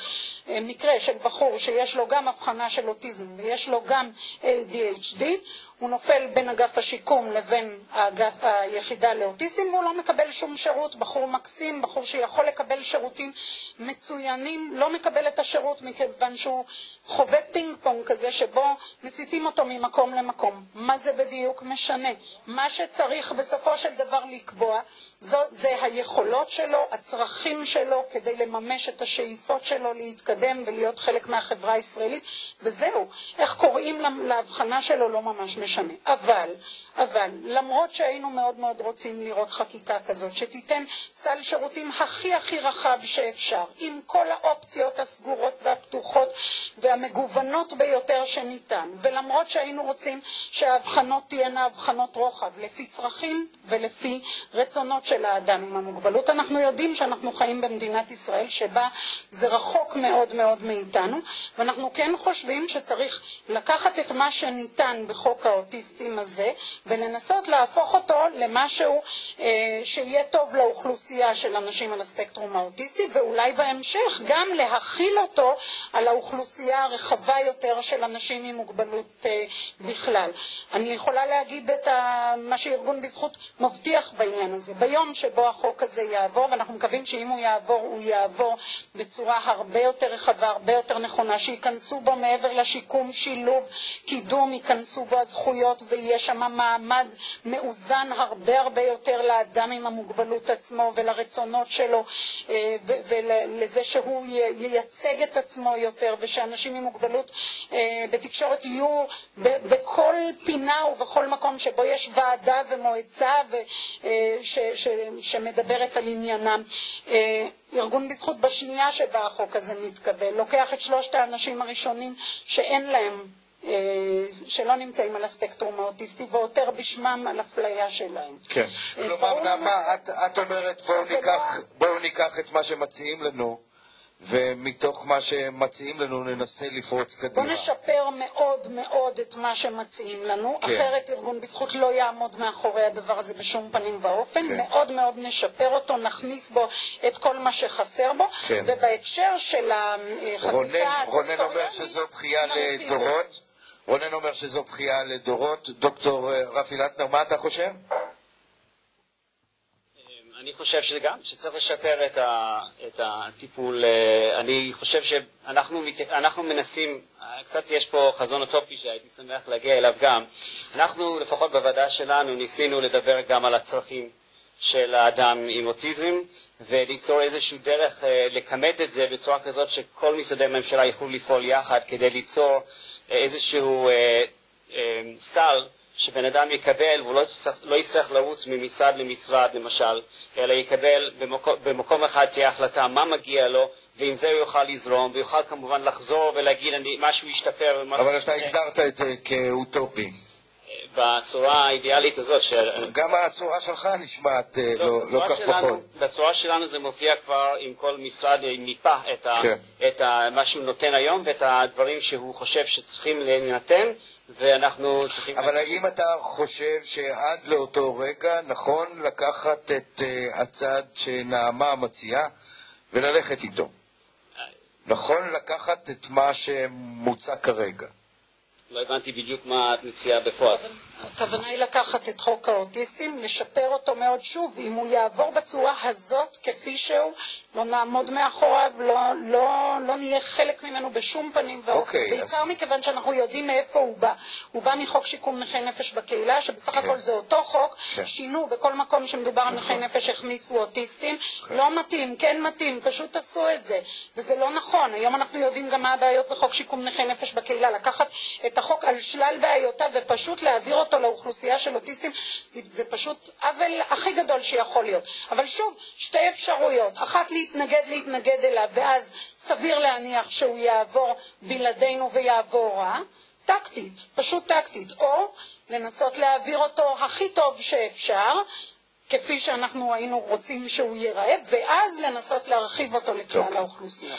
מקרה של בחור שיש לו גם הבחנה של אוטיזם ויש לו גם ADHD, הוא נופל בין אגף השיקום לבין היחידה לאוטיסטים והוא לא מקבל שום שירות. בחור מקסים, בחור שיכול לקבל שירותים מצוינים, לא מקבל את השירות מכיוון שהוא חווה פינג פונג כזה שבו מסיתים אותו ממקום למקום. מה זה בדיוק משנה? מה שצריך בסופו של דבר לקבוע זה היכולות שלו, הצרכים שלו כדי לממש את השאיפות שלו להתקדם ולהיות חלק מהחברה הישראלית, וזהו. איך קוראים להבחנה שלו לא ממש משנה. אבל למרות שהיינו מאוד מאוד רוצים לראות חקיקה כזאת שתיתן סל שירותים הכי רחב שאפשר, עם כל האופציות הסגורות והפתוחות והמגוונות ביותר שניתן, ולמרות שהיינו רוצים שההבחנות תהיינה הבחנות רוחב לפי צרכים ולפי רצונות של האדם עם המוגבלות, אנחנו יודעים שאנחנו חיים במדינת ישראל שבה זה רחוק מאוד מאוד מאיתנו, ואנחנו כן חושבים שצריך לקחת את מה שניתן בחוק האוטיסטים הזה ולנסות להפוך אותו למשהו שיהיה טוב לאוכלוסייה של אנשים על הספקטרום האוטיסטי, ואולי בהמשך גם להכיל אותו על האוכלוסייה הרחבה יותר של אנשים עם מוגבלות בכלל. אני יכולה להגיד את מה שארגון בזכות מבטיח בעניין הזה. ביום שבו החוק הזה יעבור, ואנחנו מקווים שאם הוא יעבור, הוא יעבור בצורה הרבה יותר רחבה, הרבה יותר נכונה, שיכנסו בו מעבר לשיקום, שילוב, קידום, ייכנסו בו הזכויות ויש שם מעמד מאוזן הרבה יותר לאדם עם המוגבלות עצמו ולרצונות שלו ולזה שהוא ייצג את עצמו יותר, ושאנשים עם מוגבלות בתקשורת יהיו בכל פינה ובכל מקום שבו יש ועדה ומועצה שמדברת על עניינם. ארגון בזכות בשנייה שבה החוק הזה מתקבל לוקח את שלושת האנשים הראשונים שאין להם, שלא נמצאים על הספקטרום האוטיסטי ועותר בשמם על אפליה שלהם. כן, כלומר נעמה, את אומרת בואו ניקח את מה שמציעים לנו ומתוך מה שמציעים לנו ננסה לפרוץ קדימה. בואו נשפר מאוד מאוד את מה שמציעים לנו, כן. אחרת ארגון בזכות לא יעמוד מאחורי הדבר הזה בשום פנים ואופן, כן. מאוד מאוד נשפר אותו, נכניס בו את כל מה שחסר בו, כן. ובהקשר של החקיקה רונן אומר שזו בכייה לדורות, רונן אומר שזו בכייה לדורות. דוקטור רפי לטנר, מה אתה חושב? אני חושב שצריך לשפר את הטיפול. אני חושב שאנחנו מנסים, קצת יש פה חזון אוטופי שהייתי שמח להגיע אליו גם. אנחנו לפחות בוועדה שלנו ניסינו לדבר גם על הצרכים של האדם עם אוטיזם וליצור איזשהו דרך לכמת את זה בצורה כזאת שכל משרדי הממשלה יוכלו לפעול יחד כדי ליצור איזשהו סל שבן אדם יקבל והוא לא יצטרך לרוץ ממשרד למשרד למשל, אלא יקבל במקום אחד תהיה החלטה מה מגיע לו, ועם זה הוא יוכל לזרום, ויוכל כמובן לחזור ולהגיד משהו ישתפר. אבל אתה הגדרת את זה כאוטופי. בצורה האידיאלית הזאת גם הצורה שלך נשמעת לא כך פחות. בצורה שלנו זה מופיע כבר עם כל משרד ניפה את מה שהוא נותן היום ואת הדברים שהוא חושב שצריכים להינתן, ואנחנו צריכים... אבל האם אתה חושב שעד לאותו רגע נכון לקחת את הצד שנעמה מציעה וללכת איתו? נכון לקחת את מה שמוצע כרגע? לא הבנתי בדיוק מה את מציעה בפועל. הכוונה היא לקחת את חוק האוטיסטים, לשפר אותו מאוד שוב. אם הוא יעבור בצורה הזאת כפי שהוא, לא נעמוד מאחוריו, לא נהיה חלק ממנו בשום פנים ואופן. בעיקר מכיוון שאנחנו יודעים מאיפה הוא בא. הוא בא מחוק שיקום נכי נפש בקהילה, שבסך הכל זה אותו חוק. שינו בכל מקום שמדובר על נכי נפש, הכניסו אוטיסטים. לא מתאים, כן מתאים, פשוט עשו את זה. וזה לא נכון. היום אנחנו יודעים גם מה הבעיות בחוק שיקום נכי נפש בקהילה. לקחת את החוק על שלל בעיותיו ופשוט להעביר אותו לאוכלוסייה של אוטיסטים, זה פשוט עוול הכי גדול שיכול להיות. אבל שוב, שתי אפשרויות. אחת להתנגד אליו, ואז סביר להניח שהוא יעבור בלעדינו ויעבור רע, טקטית, פשוט טקטית. או לנסות להעביר אותו הכי טוב שאפשר, כפי שאנחנו היינו רוצים שהוא ייראה, ואז לנסות להרחיב אותו לכלל האוכלוסייה.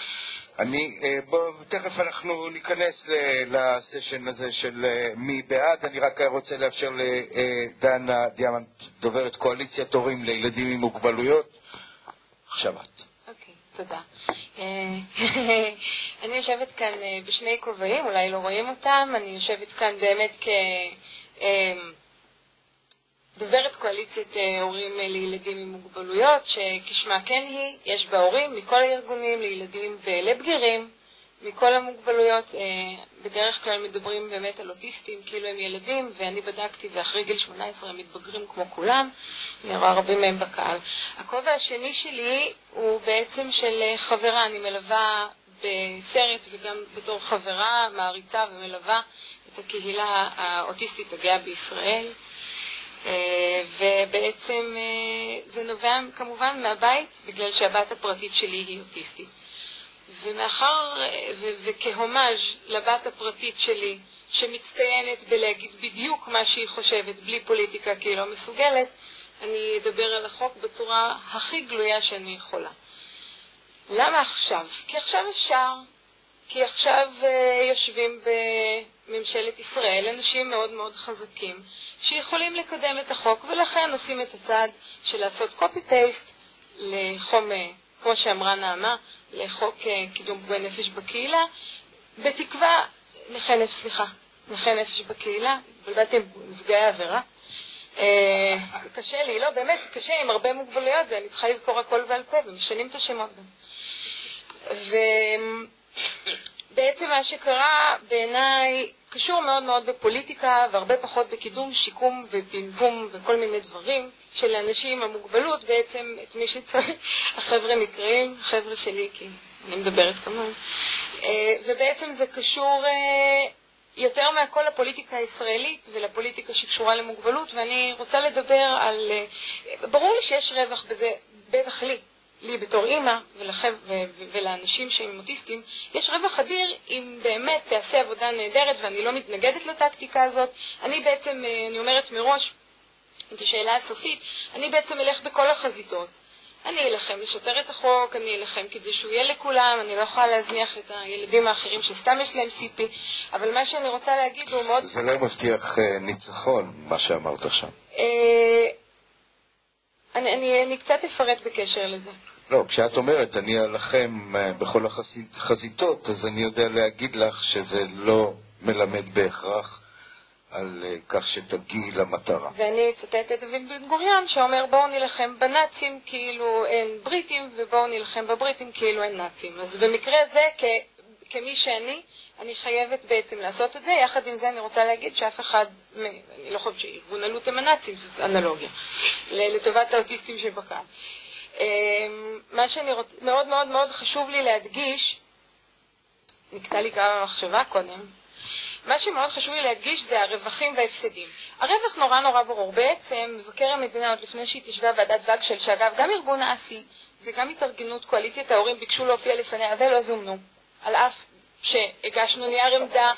תכף אנחנו ניכנס לסשן הזה של מי בעד. אני רק רוצה לאפשר לדנה דיאמנט, דוברת קואליציית הורים לילדים עם מוגבלויות. עכשיו את. אוקיי, תודה. אני יושבת כאן בשני כובעים, אולי לא רואים אותם. אני יושבת כאן באמת דוברת קואליציית הורים לילדים עם מוגבלויות, שכשמה כן היא, יש בה הורים מכל הארגונים, לילדים ולבגירים, מכל המוגבלויות. בדרך כלל מדברים באמת על אוטיסטים, כאילו הם ילדים, ואני בדקתי, ואחרי גיל 18 הם מתבגרים כמו כולם, אני רואה רבים מהם בקהל. הכובע השני שלי הוא בעצם של חברה, אני מלווה בסרט וגם בתור חברה, מעריצה ומלווה את הקהילה האוטיסטית הגאה בישראל. ובעצם זה נובע כמובן מהבית, בגלל שהבת הפרטית שלי היא אוטיסטית. וכהומאז' לבת הפרטית שלי, שמצטיינת בלהגיד בדיוק מה שהיא חושבת, בלי פוליטיקה כי היא לא מסוגלת, אני אדבר על החוק בצורה הכי גלויה שאני יכולה. למה עכשיו? כי עכשיו אפשר. כי עכשיו יושבים בממשלת ישראל אנשים מאוד מאוד חזקים, שיכולים לקדם את החוק, ולכן עושים את הצעד של לעשות copy-paste לחום, כמו שאמרה נעמה, לחוק קידום פגועי נפש בקהילה, בתקווה, נכי נפש בקהילה, בלבדתי עם נפגעי עבירה. קשה לי, לא, באמת, קשה עם הרבה מוגבלויות, אני צריכה לזכור הכל בעל פה, ומשנים את השמות גם. ובעצם מה שקרה בעיניי, קשור מאוד מאוד בפוליטיקה והרבה פחות בקידום, שיקום ובינבום וכל מיני דברים של אנשים עם המוגבלות. בעצם את מי שצריך, החבר'ה נקראים, החבר'ה שלי, כי אני מדברת כמובן. ובעצם זה קשור יותר מהכל לפוליטיקה הישראלית ולפוליטיקה שקשורה למוגבלות, ואני רוצה לדבר על... ברור לי שיש רווח בזה, בטח לי בתור אימא ולאנשים שהם אוטיסטים, יש רווח אדיר אם באמת תעשה עבודה נהדרת, ואני לא מתנגדת לטקטיקה הזאת. אני בעצם, אני אומרת מראש את השאלה הסופית, אני בעצם אלך בכל החזיתות. אני אלחם לשפר את החוק, אני אלחם כדי שהוא יהיה לכולם, אני לא יכולה להזניח את הילדים האחרים שסתם יש להם CP, אבל מה שאני רוצה להגיד הוא מאוד... זה לא מבטיח ניצחון, מה שאמרת שם. אני קצת אפרט בקשר לזה. לא, כשאת אומרת אני אלחם בכל החזיתות, אז אני יודע להגיד לך שזה לא מלמד בהכרח על כך שתגיעי למטרה. ואני אצטט את דוד בן גוריון שאומר בואו נלחם בנאצים כאילו אין בריטים, ובואו נלחם בבריטים כאילו אין נאצים. אז במקרה זה, כמי אני חייבת בעצם לעשות את זה. יחד עם זה אני רוצה להגיד שאף אחד, אני לא חושבת שארגון עלות הם הנאצים, זה אנלוגיה, לטובת האוטיסטים שבקהל. מה שאני רוצה, מאוד מאוד מאוד חשוב לי להדגיש, נקטע לי כבר המחשבה קודם, מה שמאוד חשוב לי להדגיש זה הרווחים וההפסדים. הרווח נורא ברור. בעצם מבקר המדינה עוד לפני שהיא תשבה ועדת וגשל, שאגב גם ארגון האסי וגם התארגנות קואליציית ההורים ביקשו להופיע לפניה ולא זומנו, על אף שהגשנו נייר עמדה,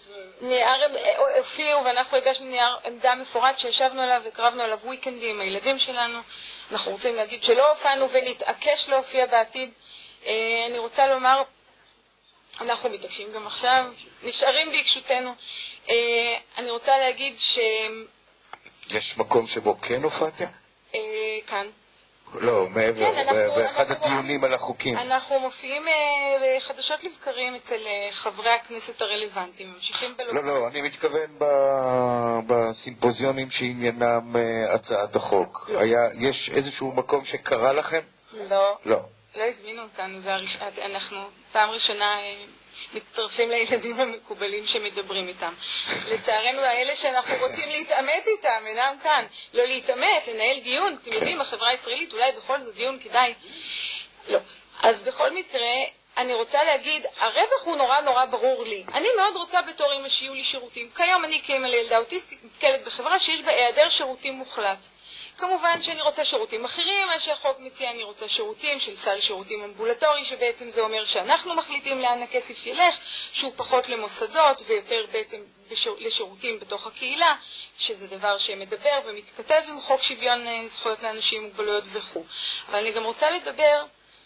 הופיעו ואנחנו הגשנו נייר עמדה מפורט שישבנו עליו וקרבנו עליו וויקנדים עם הילדים שלנו. אנחנו רוצים להגיד שלא הופענו ונתעקש להופיע בעתיד. אני רוצה לומר, אנחנו מתעקשים גם עכשיו, נשארים בעקשותנו. אני רוצה להגיד יש מקום שבו כן הופעתם? כאן. לא, מעבר, באחד הדיונים על החוקים. אנחנו מופיעים בחדשות לבקרים אצל חברי הכנסת הרלוונטיים, ממשיכים לא, אני מתכוון בסימפוזיונים שעניינם הצעת החוק. יש איזשהו מקום שקרה לכם? לא הזמינו אותנו, אנחנו פעם ראשונה מצטרפים לילדים המקובלים שמדברים איתם. לצערנו האלה שאנחנו רוצים להתאמת איתם, אינם כאן. לא להתאמת, לנהל דיון. אתם יודעים, החברה הישראלית, אולי בכל זאת דיון כדאי. לא. אז בכל מקרה, אני רוצה להגיד, הרווח הוא נורא ברור לי. אני מאוד רוצה בתור אמא שיהיו לי שירותים. כיום אני כאמא לילדה אוטיסטית נתקלת בחברה שיש בה היעדר שירותים מוחלט. כמובן שאני רוצה שירותים אחרים, מה שהחוק מציע, אני רוצה שירותים של סל שירותים אמבולטורי, שבעצם זה אומר שאנחנו מחליטים לאן הכסף ילך, שהוא פחות למוסדות ויותר בעצם לשירותים בתוך הקהילה, שזה דבר שמדבר ומתכתב עם חוק שוויון זכויות לאנשים עם מוגבלויות וכו'. אבל אני גם רוצה לדבר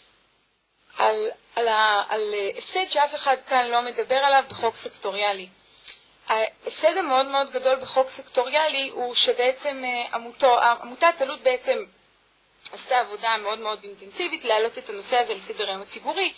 על הפסד שאף אחד כאן לא מדבר עליו בחוק סקטוריאלי. ההפסד המאוד גדול בחוק סקטוריאלי הוא שבעצם עמותת עלות בעצם עשתה עבודה מאוד אינטנסיבית להעלות את הנושא הזה לסדר היום הציבורי,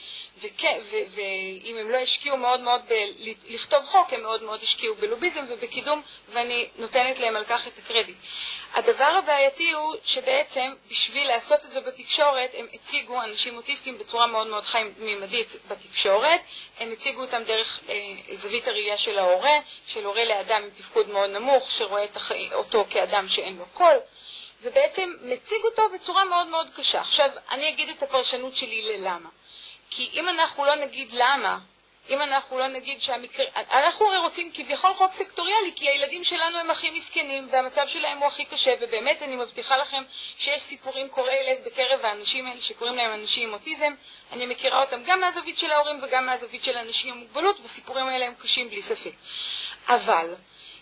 ואם הם לא השקיעו מאוד לכתוב חוק, הם מאוד השקיעו בלוביזם ובקידום, ואני נותנת להם על כך את הקרדיט. הדבר הבעייתי הוא שבעצם בשביל לעשות את זה בתקשורת, הם הציגו אנשים אוטיסטים בצורה מאוד חד-ממדית בתקשורת, הם הציגו אותם דרך זווית הראייה של ההורה, של הורה לאדם עם תפקוד מאוד נמוך, שרואה אותו כאדם שאין לו קול, ובעצם מציג אותו בצורה מאוד קשה. עכשיו, אני אגיד את הפרשנות שלי ללמה. כי אם אנחנו לא נגיד למה, אם אנחנו לא נגיד שהמקרה... אנחנו הרי רוצים כביכול חוק סקטוריאלי, כי הילדים שלנו הם הכי מסכנים, והמצב שלהם הוא הכי קשה, ובאמת אני מבטיחה לכם שיש סיפורים קורעי לב בקרב האנשים האלה, שקוראים להם אנשים עם אוטיזם. אני מכירה אותם גם מהזווית של ההורים וגם מהזווית של אנשים עם מוגבלות, והסיפורים האלה הם קשים בלי ספק. אבל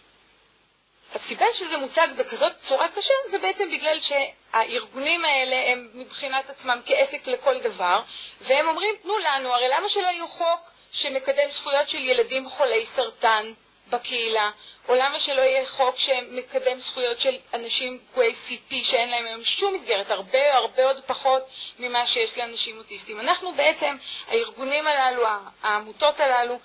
הסיבה שזה מוצג בכזאת צורה קשה, זה בעצם בגלל שהארגונים האלה הם מבחינת עצמם כעסק לכל דבר, והם אומרים, תנו לנו, הרי למה שלא יהיו חוק שמקדם זכויות של ילדים חולי סרטן בקהילה, או למה שלא יהיה חוק שמקדם זכויות של אנשים פגועי CP שאין להם היום שום מסגרת, הרבה עוד פחות ממה שיש לאנשים אוטיסטים. אנחנו בעצם, הארגונים הללו, העמותות הללו,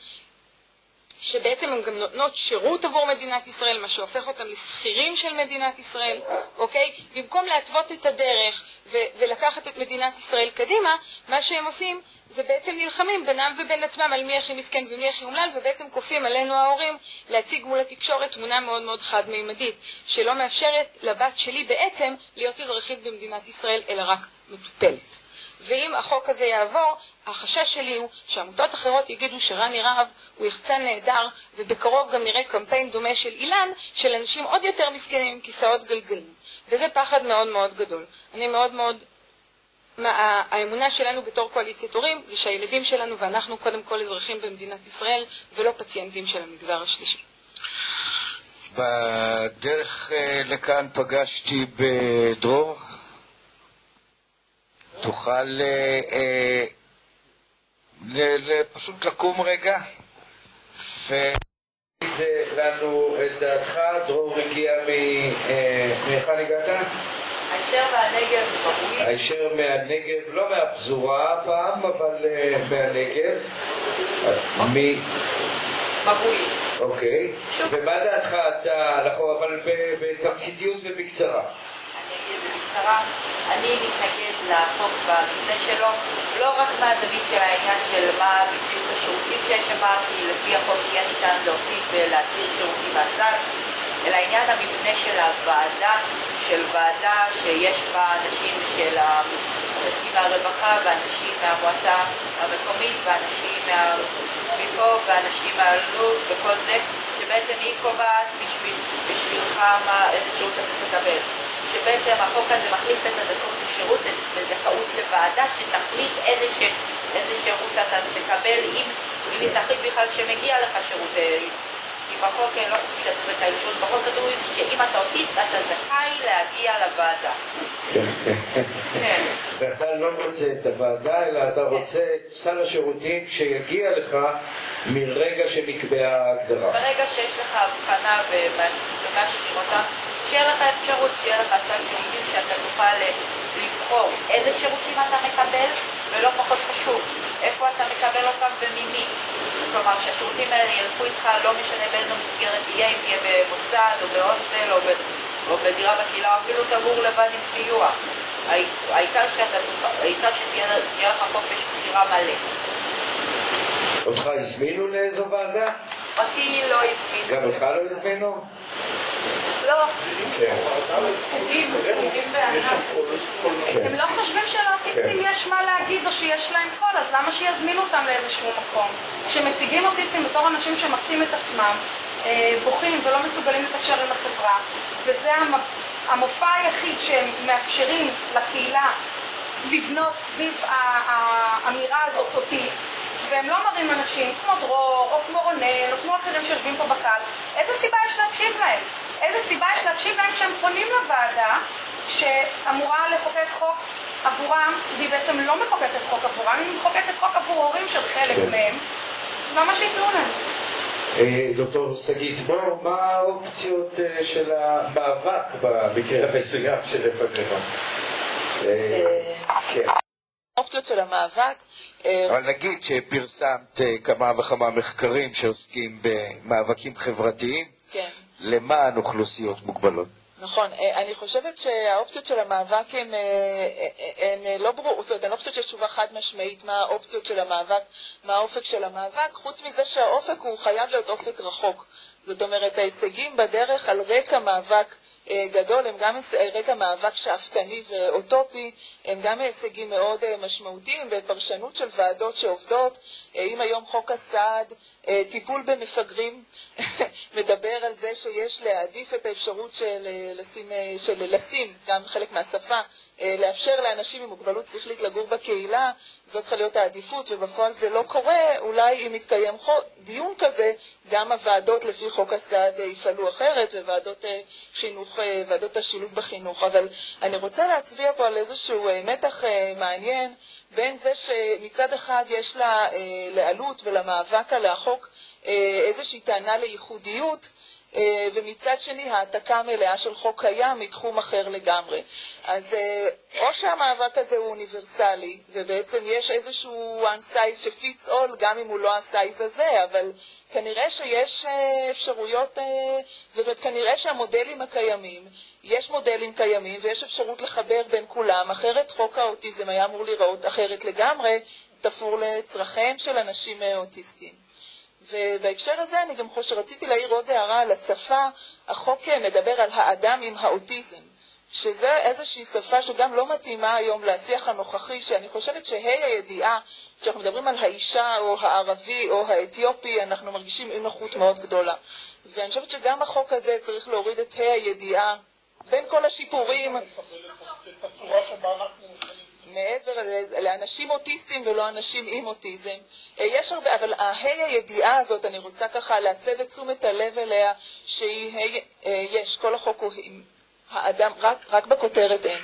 שבעצם הם גם נותנות שירות עבור מדינת ישראל, מה שהופך אותם לסחירים של מדינת ישראל, אוקיי? במקום להתוות את הדרך ולקחת את מדינת ישראל קדימה, מה שהם עושים זה בעצם נלחמים בינם ובין עצמם על מי הכי מסכן ומי הכי אומלל, ובעצם כופים עלינו ההורים להציג מול התקשורת תמונה מאוד חד-מימדית, שלא מאפשרת לבת שלי בעצם להיות אזרחית במדינת ישראל, אלא רק מטופלת. ואם החוק הזה יעבור, החשש שלי הוא שעמותות אחרות יגידו שרני רהב הוא יחצן נהדר, ובקרוב גם נראה קמפיין דומה של אילן, של אנשים עוד יותר מסכנים עם כיסאות גלגלים. וזה פחד מאוד גדול. אני האמונה שלנו בתור קואליציית הורים זה שהילדים שלנו ואנחנו קודם כל אזרחים במדינת ישראל ולא פציינטים של המגזר השלישי. בדרך לכאן פגשתי בדרור. תוכל פשוט לקום רגע ותגיד לנו את דעתך. דרור הגיע מאיפה הגעת? הישר מהנגב מבוי. הישר מהנגב, לא מהפזורה הפעם, אבל מהנגב. מבוי. אוקיי. ומה דעתך אתה, אבל בתמציתיות ובקצרה? אני אגיד בקצרה, אני מתנגד לחוק במבנה שלו, לא רק מהזווית של העניין של מה בדיוק השירותים שיש שם, כי לפי החוק יהיה ניתן להוסיף ולהסיר שירותים מהסל, אלא עניין המבנה של הוועדה, של ועדה שיש בה אנשים מהרווחה ואנשים מהמועצה המקומית ואנשים מפה ואנשים מהעלות וכל זה, שבעצם היא קובעת בשבילך איזה שירות אתה תקבל. שבעצם החוק הזה מחליף את הזכאות לשירות לזכאות לוועדה שתחליט איזה שירות אתה תקבל, אם היא תחליט בכלל שמגיע לך שירות. כי בחוק לא כתוב את האישור, בחוק כתוב שאם אתה אוטיסט אתה זכאי להגיע לוועדה. ואתה לא רוצה את הוועדה, אלא אתה רוצה את סל השירותים שיגיע לך מרגע שנקבעה ההגדרה. ברגע שיש לך הבחנה ומאשרים אותה, שיהיה לך אפשרות, שיהיה לך סל שירותים שאתה תוכל לבחור איזה שירותים אתה מקבל, ולא פחות חשוב, איפה אתה מקבל אותם וממי. כלומר שהשירותים האלה ילכו איתך, לא משנה באיזו מסגרת תהיה, אם תהיה במוסד או בהוסטל או בדירה בקהילה, או אפילו תגור לבד עם סיוע. העיקר שתהיה לך חופש בחירה מלא. אותך הזמינו לאיזו ועדה? אותי לא הזמינו. גם לך לא הזמינו? לא. מסוגים בענק. הם לא חושבים שלאוטיסטים יש מה להגיד או שיש להם קול, אז למה שיזמינו אותם לאיזשהו מקום? כשמציגים אוטיסטים בתור אנשים שמקטים את עצמם, בוכים ולא מסוגלים לתקשר עם החברה, וזה המופע היחיד שהם מאפשרים לקהילה לבנות סביב האמירה הזאת אוטיסט, והם לא מראים אנשים כמו דרור או כמו רונן או כמו אחרים שיושבים פה בקהל. איזה סיבה יש להקשיב להם? איזה סיבה יש להקשיב להם כשהם פונים לוועדה שאמורה לחוקק חוק עבורם, והיא בעצם לא מחוקקת חוק עבורם, היא מחוקקת חוק עבור הורים של חלק מהם. למה שיתנו להם? דוקטור שגית בור, מה האופציות של המאבק במקרה המסוים שלפנינו? כן. האופציות של המאבק. אבל נגיד שפרסמת כמה וכמה מחקרים שעוסקים במאבקים חברתיים, כן. למען אוכלוסיות מוגבלות. נכון, אני חושבת שהאופציות של המאבק הן לא ברורות, זאת אומרת, אני לא חושבת שיש תשובה חד משמעית מה האופציות של המאבק, מה האופק של המאבק, חוץ מזה שהאופק הוא חייב להיות אופק רחוק. זאת אומרת, ההישגים בדרך על רקע מאבק גדול, הם גם רקע מאבק שאפתני ואוטופי, הם גם הישגים מאוד משמעותיים בפרשנות של ועדות שעובדות. אם היום חוק הסעד, טיפול במפגרים, מדבר על זה שיש להעדיף את האפשרות של לשים גם חלק מהשפה, לאפשר לאנשים עם מוגבלות שכלית לגור בקהילה, זאת צריכה להיות העדיפות, ובפועל זה לא קורה. אולי אם יתקיים דיון כזה, גם הוועדות לפי חוק הסעד יפעלו אחרת, וועדות חינוך, ועדות השילוב בחינוך. אבל אני רוצה להצביע פה על איזשהו מתח מעניין, בין זה שמצד אחד יש לה לעלות ולמאבק על החוק איזושהי טענה לייחודיות, ומצד שני העתקה מלאה של חוק קיים מתחום אחר לגמרי. אז או שהמאבק הזה הוא אוניברסלי, ובעצם יש איזשהו one size שפיץ all, גם אם הוא לא הסייז הזה, אבל כנראה שיש אפשרויות, זאת אומרת, כנראה שהמודלים הקיימים, יש מודלים קיימים ויש אפשרות לחבר בין כולם, אחרת חוק האוטיזם היה אמור לראות אחרת לגמרי, תפור לצרכיהם של אנשים אוטיסטים. ובהקשר הזה אני גם רציתי להעיר עוד הערה על השפה. החוק מדבר על האדם עם האוטיזם, שזה איזושהי שפה שגם לא מתאימה היום לשיח הנוכחי, שאני חושבת שהי הידיעה, כשאנחנו מדברים על האישה או הערבי או האתיופי, אנחנו מרגישים אי נוחות מאוד גדולה. ואני חושבת שגם החוק הזה צריך להוריד את הי הידיעה בין כל השיפורים. מעבר לאנשים אוטיסטים ולא אנשים עם אוטיזם. יש הרבה, אבל הידיעה הזאת, אני רוצה ככה להסב את תשומת הלב אליה, יש, כל החוק הוא האדם, רק בכותרת אין.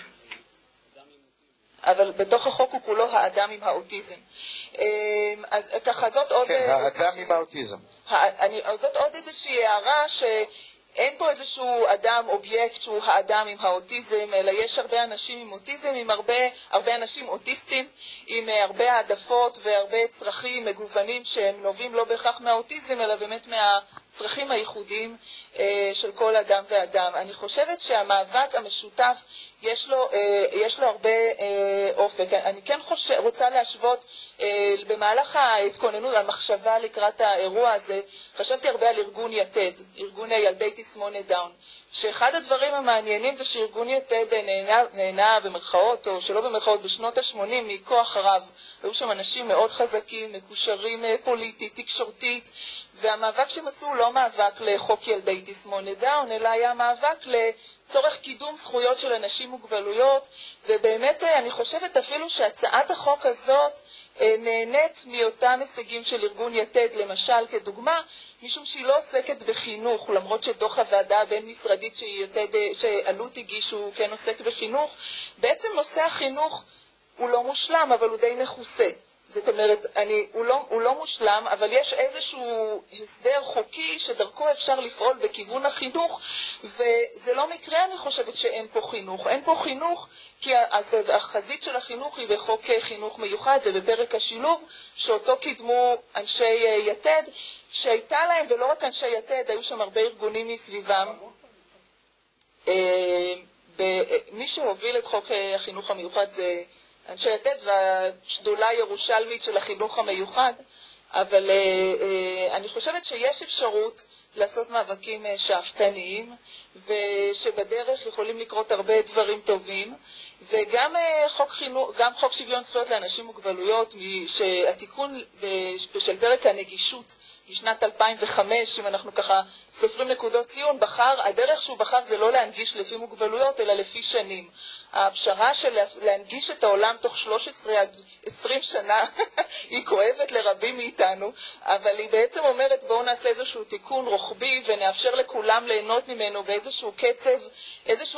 אבל בתוך החוק הוא כולו האדם עם האוטיזם. אז ככה זאת עוד... כן, האדם עם האוטיזם. זאת עוד איזושהי הערה אין פה איזשהו אדם, אובייקט שהוא האדם עם האוטיזם, אלא יש הרבה אנשים עם אוטיזם, עם הרבה אנשים אוטיסטים, עם הרבה העדפות והרבה צרכים מגוונים שהם נובעים לא בהכרח מהאוטיזם, אלא באמת מהצרכים הייחודיים של כל אדם ואדם. אני חושבת שהמאבק המשותף יש לו הרבה אופק. אני כן רוצה להשוות במהלך ההתכוננות, המחשבה לקראת האירוע הזה, חשבתי הרבה על ארגון יתד, ארגון ילדי תסמונת דאון, שאחד הדברים המעניינים זה שארגון יתד נהנה במרכאות או שלא במרכאות בשנות ה-80 מכוח רב. היו שם אנשים מאוד חזקים, מקושרים פוליטית, תקשורתית, והמאבק שהם עשו הוא לא מאבק לחוק ילדי תסמונת דאון, אלא היה מאבק לצורך קידום זכויות של אנשים מוגבלויות, ובאמת אני חושבת אפילו שהצעת החוק הזאת נהנית מאותם הישגים של ארגון יתד, למשל כדוגמה, משום שהיא לא עוסקת בחינוך, למרות שדוח הוועדה הבין-משרדית שעלות הגישו כן עוסק בחינוך. בעצם נושא החינוך הוא לא מושלם, אבל הוא די מכוסה. זאת אומרת, הוא לא מושלם, אבל יש איזשהו הסדר חוקי שדרכו אפשר לפעול בכיוון החינוך, וזה לא מקרה, אני חושבת שאין פה חינוך. אין פה חינוך כי החזית של החינוך היא בחוק חינוך מיוחד ובפרק השילוב, שאותו קידמו אנשי יתד, שהייתה להם, ולא רק אנשי יתד, היו שם הרבה ארגונים מסביבם. מי שהוביל את חוק החינוך המיוחד זה אנשי יתד והשדולה הירושלמית של החינוך המיוחד, אבל אני חושבת שיש אפשרות לעשות מאבקים שאפתניים, ושבדרך יכולים לקרות הרבה דברים טובים, וגם חוק שוויון זכויות לאנשים מוגבלויות, שהתיקון של פרק הנגישות בשנת 2005, אם אנחנו ככה סופרים נקודות ציון, הדרך שהוא בחר זה לא להנגיש לפי מוגבלויות, אלא לפי שנים. הפשרה של להנגיש את העולם תוך 13 עד 20 שנה היא כואבת לרבים מאיתנו, אבל היא בעצם אומרת בואו נעשה איזשהו תיקון רוחבי ונאפשר לכולם ליהנות ממנו באיזשהו קצב, איזשהו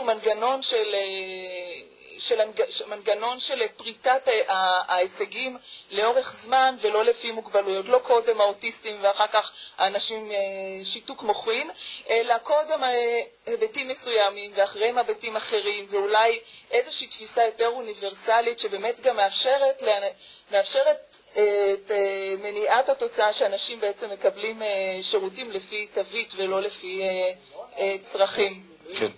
מנגנון של פריטת ההישגים לאורך זמן ולא לפי מוגבלויות, לא קודם האוטיסטים ואחר כך האנשים שיתוק מוחין, אלא קודם היבטים מסוימים ואחריהם היבטים אחרים, ואולי איזושהי תפיסה יותר אוניברסלית שבאמת גם מאפשרת את מניעת התוצאה שאנשים בעצם מקבלים שירותים לפי תווית ולא לפי צרכים. כן.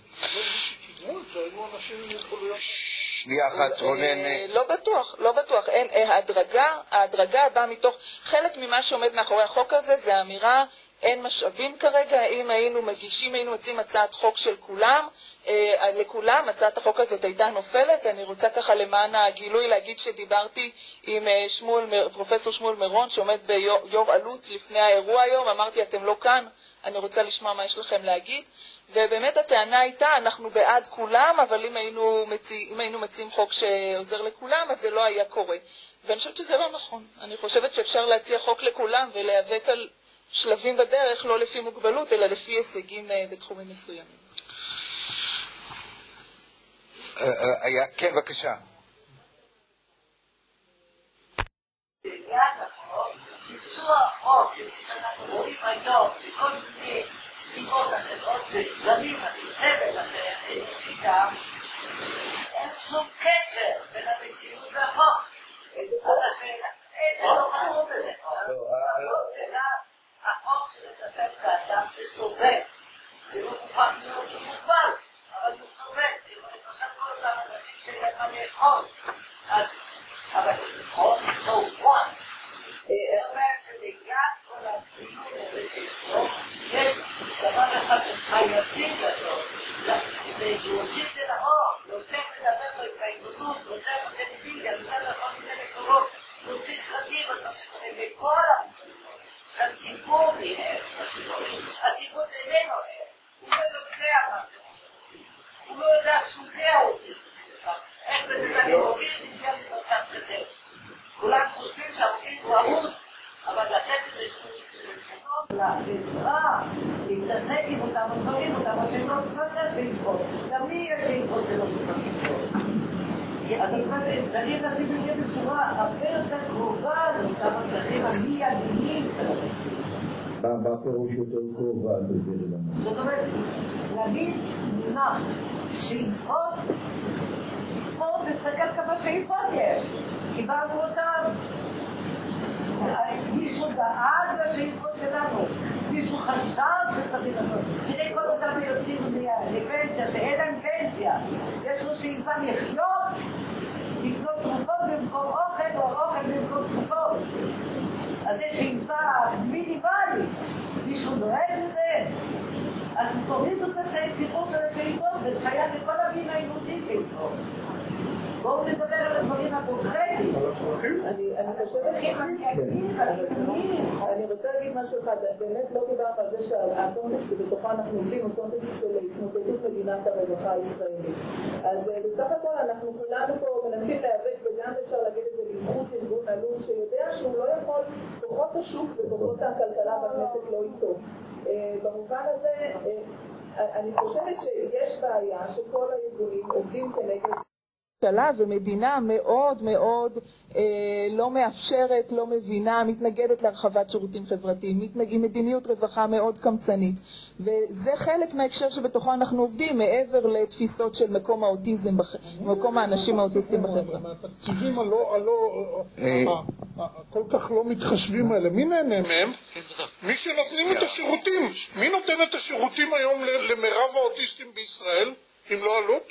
שנייה אחת, רונן. לא בטוח. ההדרגה באה מתוך, חלק ממה שעומד מאחורי החוק הזה זה האמירה, אין משאבים כרגע, אם היינו מציעים הצעת חוק של כולם, לכולם, הצעת החוק הזאת הייתה נופלת. אני רוצה ככה למען הגילוי להגיד שדיברתי עם פרופסור שמואל מירון, שעומד ביו"ר אלו"ט לפני האירוע היום, אמרתי אתם לא כאן, אני רוצה לשמוע מה יש לכם להגיד. ובאמת הטענה הייתה, אנחנו בעד כולם, אבל אם היינו מציעים חוק שעוזר לכולם, אז זה לא היה קורה. ואני חושבת שזה לא נכון. אני חושבת שאפשר להציע חוק לכולם ולהיאבק על שלבים בדרך, לא לפי מוגבלות, אלא לפי הישגים בתחומים מסוימים. כן, בבקשה. ביצוע החוק שאנחנו רואים היום בכל מיני סיבות אחרות וסגלים צוות אחר שיטה, אין שום קשר בין המציאות והחוק. איזה לא חשוב בזה? החוק שמטפל באדם שסובל, זה לא מוכרח להיות שהוא מוגבל, אבל הוא סובל. למשל כל אותם אנשים שאין מה לאכול, אבל לאכול, so what? זאת אומרת שליד כל הדיון הזה שישנו, יש דבר אחד שחייבים לעשות, זה להוציא את זה לאור, יותר לדבר בהתגייסות, יותר בטלוויזיה, יותר בכל מיני מקומות, להוציא סרטים על מה שקורה בכל שהציבור יראה את הציבור איננו הוא לא יודע מה זה, הוא לא יודע סוגי האוטיזם, איך בן אוטיזם נמצא במצב כזה. כולם חושבים שהאוטיזם הוא עמוד, אבל לתת איזשהו לחברה, להתעסק עם אותם הדברים, אותם השאלות, לא יודע שאיפות, גם מי יש שאיפות שלא תפקידות. אז צריך לשים את זה בצורה הרבה יותר קרובה לאותם הדברים המיידיים שלהם. מה פירוש יותר קרובה? תסבירי לנו. זאת אומרת, להגיד מונח שאיפות, בואו תסתכל כמה שאיפות יש, קיבלנו אותם. מישהו דאג לשאיפות שלנו, מישהו חשב שצריך לעשות. תראה כל אותם יוצאים לפנסיה, שאין להם פנסיה, יש לו שאיפה לחיות, לקנות תרופות במקום אוכל או אוכל במקום תרופות. אז יש שאיפה מינימלית, מישהו דואג לזה. אז אז תורידו את הציבור של הקהילות, זה חייב לכל המין היהודי קהילות. בואו נדבר על הדברים הקונקרטיים. אני חושבת אני רוצה להגיד משהו אחד, באמת לא דיברנו על זה שהקונטקסט שבתוכו אנחנו עובדים הוא קונטקסט של התמודדות מדינת הרווחה הישראלית. אז בסך הכל אנחנו כולנו פה מנסים להיאבק, וגם אפשר להגיד את זה לזכות ארגון אלו"ט שיודע שהוא לא יכול, כוחות השוק וכוחות הכלכלה בכנסת לא איתו. במובן הזה אני חושבת שיש בעיה שכל הארגונים עובדים כנגד ומדינה מאוד מאוד לא מאפשרת, לא מבינה, מתנגדת להרחבת שירותים חברתיים, עם מדיניות רווחה מאוד קמצנית, וזה חלק מההקשר שבתוכו אנחנו עובדים, מעבר לתפיסות של מקום האוטיזם, מקום האנשים האוטיסטים בחברה. התקציבים כל כך לא מתחשבים האלה, מי נהנה מהם? מי שנותנים את השירותים. מי נותן את השירותים היום למרב האוטיסטים בישראל, אם לא אלו"ט?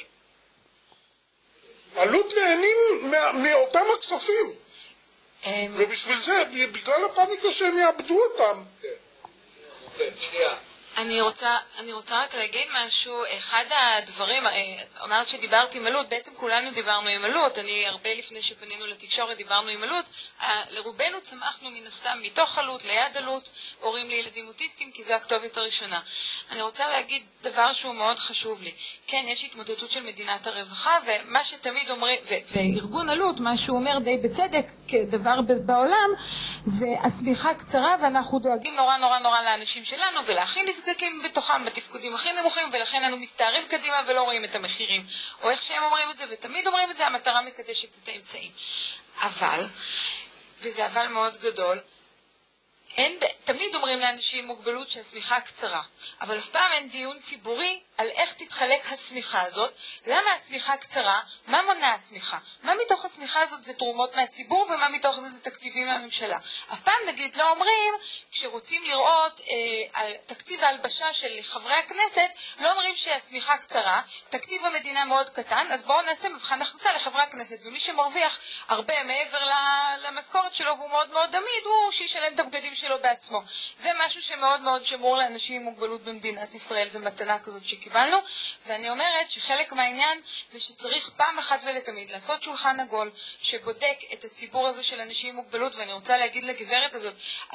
אלו"ט נהנים מאותם הכספים, ובשביל זה, בגלל הפאניקה שהם יאבדו אותם. כן, שנייה. אני רוצה רק להגיד משהו. אחד הדברים, אמרת שדיברתי עם אלו"ט, בעצם כולנו דיברנו עם אלו"ט, אני הרבה לפני שפנינו לתקשורת דיברנו עם אלו"ט, לרובנו צמחנו מן הסתם מתוך אלו"ט, ליד אלו"ט, הורים לילדים אוטיסטים, כי זו הכתובת הראשונה. אני רוצה להגיד דבר שהוא מאוד חשוב לי. כן, יש התמודדות של מדינת הרווחה, ומה שתמיד אומרים, וארגון אלו"ט, מה שהוא אומר די בצדק, כדבר בעולם, זה הסמיכה קצרה, ואנחנו דואגים נורא נורא נורא לאנשים שלנו, ולהכין נזקקים בתוכם בתפקודים הכי נמוכים, ולכן אנו מסתערים קדימה ולא רואים את המחירים. או איך שהם אומרים את זה, ותמיד אומרים את זה, המטרה מקדשת את האמצעים. אבל, וזה אבל מאוד גדול, תמיד אומרים לאנשים עם מוגבלות שהסמיכה קצרה, אבל אף פעם אין דיון ציבורי על איך תתחלק הסמיכה הזאת, למה הסמיכה קצרה, מה מונע הסמיכה, מה מתוך הסמיכה הזאת זה תרומות מהציבור ומה מתוך זה תקציבים מהממשלה. אף פעם נגיד לא אומרים, כשרוצים לראות על תקציב ההלבשה של חברי הכנסת, לא אומרים שהסמיכה קצרה, תקציב המדינה מאוד קטן, אז בואו נעשה מבחן הכנסה לחברי הכנסת, ומי שמרוויח הרבה מעבר למשכורת שלו והוא מאוד מאוד עמיד, הוא שישלם את הבגדים שלו בעצמו. זה משהו שמאוד מאוד שמור לאנשים עם מוגבלות במדינת ישראל, זה מתנה כזאת שקיבלנו, ואני אומרת שחלק מהעניין זה שצריך פעם אחת ולתמיד לעשות שולחן עגול שבודק את הציבור הזה של אנשים עם מוגבלות, ואני רוצה להגיד לגברת הזאת,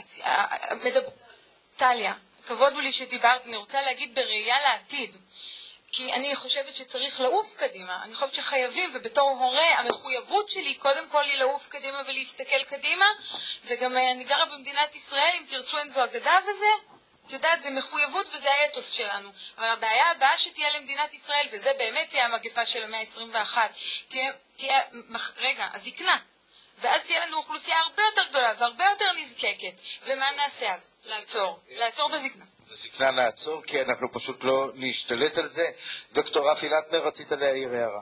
טליה, כבוד הוא לי שדיברת, אני רוצה להגיד בראייה לעתיד, כי אני חושבת שצריך לעוף קדימה, אני חושבת שחייבים, ובתור הורה המחויבות שלי קודם כל היא לעוף קדימה ולהסתכל קדימה, וגם אני גרה במדינת ישראל, אם תרצו אין זו אגדה וזה, את יודעת, זה מחויבות וזה האתוס שלנו. אבל הבעיה הבאה שתהיה למדינת ישראל, וזה באמת תהיה המגפה של המאה ה-21, רגע, אז יקנה. ואז תהיה לנו אוכלוסייה הרבה יותר גדולה והרבה יותר נזקקת. ומה נעשה אז? לעצור בזקנה. בזקנה נעצור, כי אנחנו פשוט לא נשתלט על זה. דוקטור רפי לטנר, רצית להעיר הערה.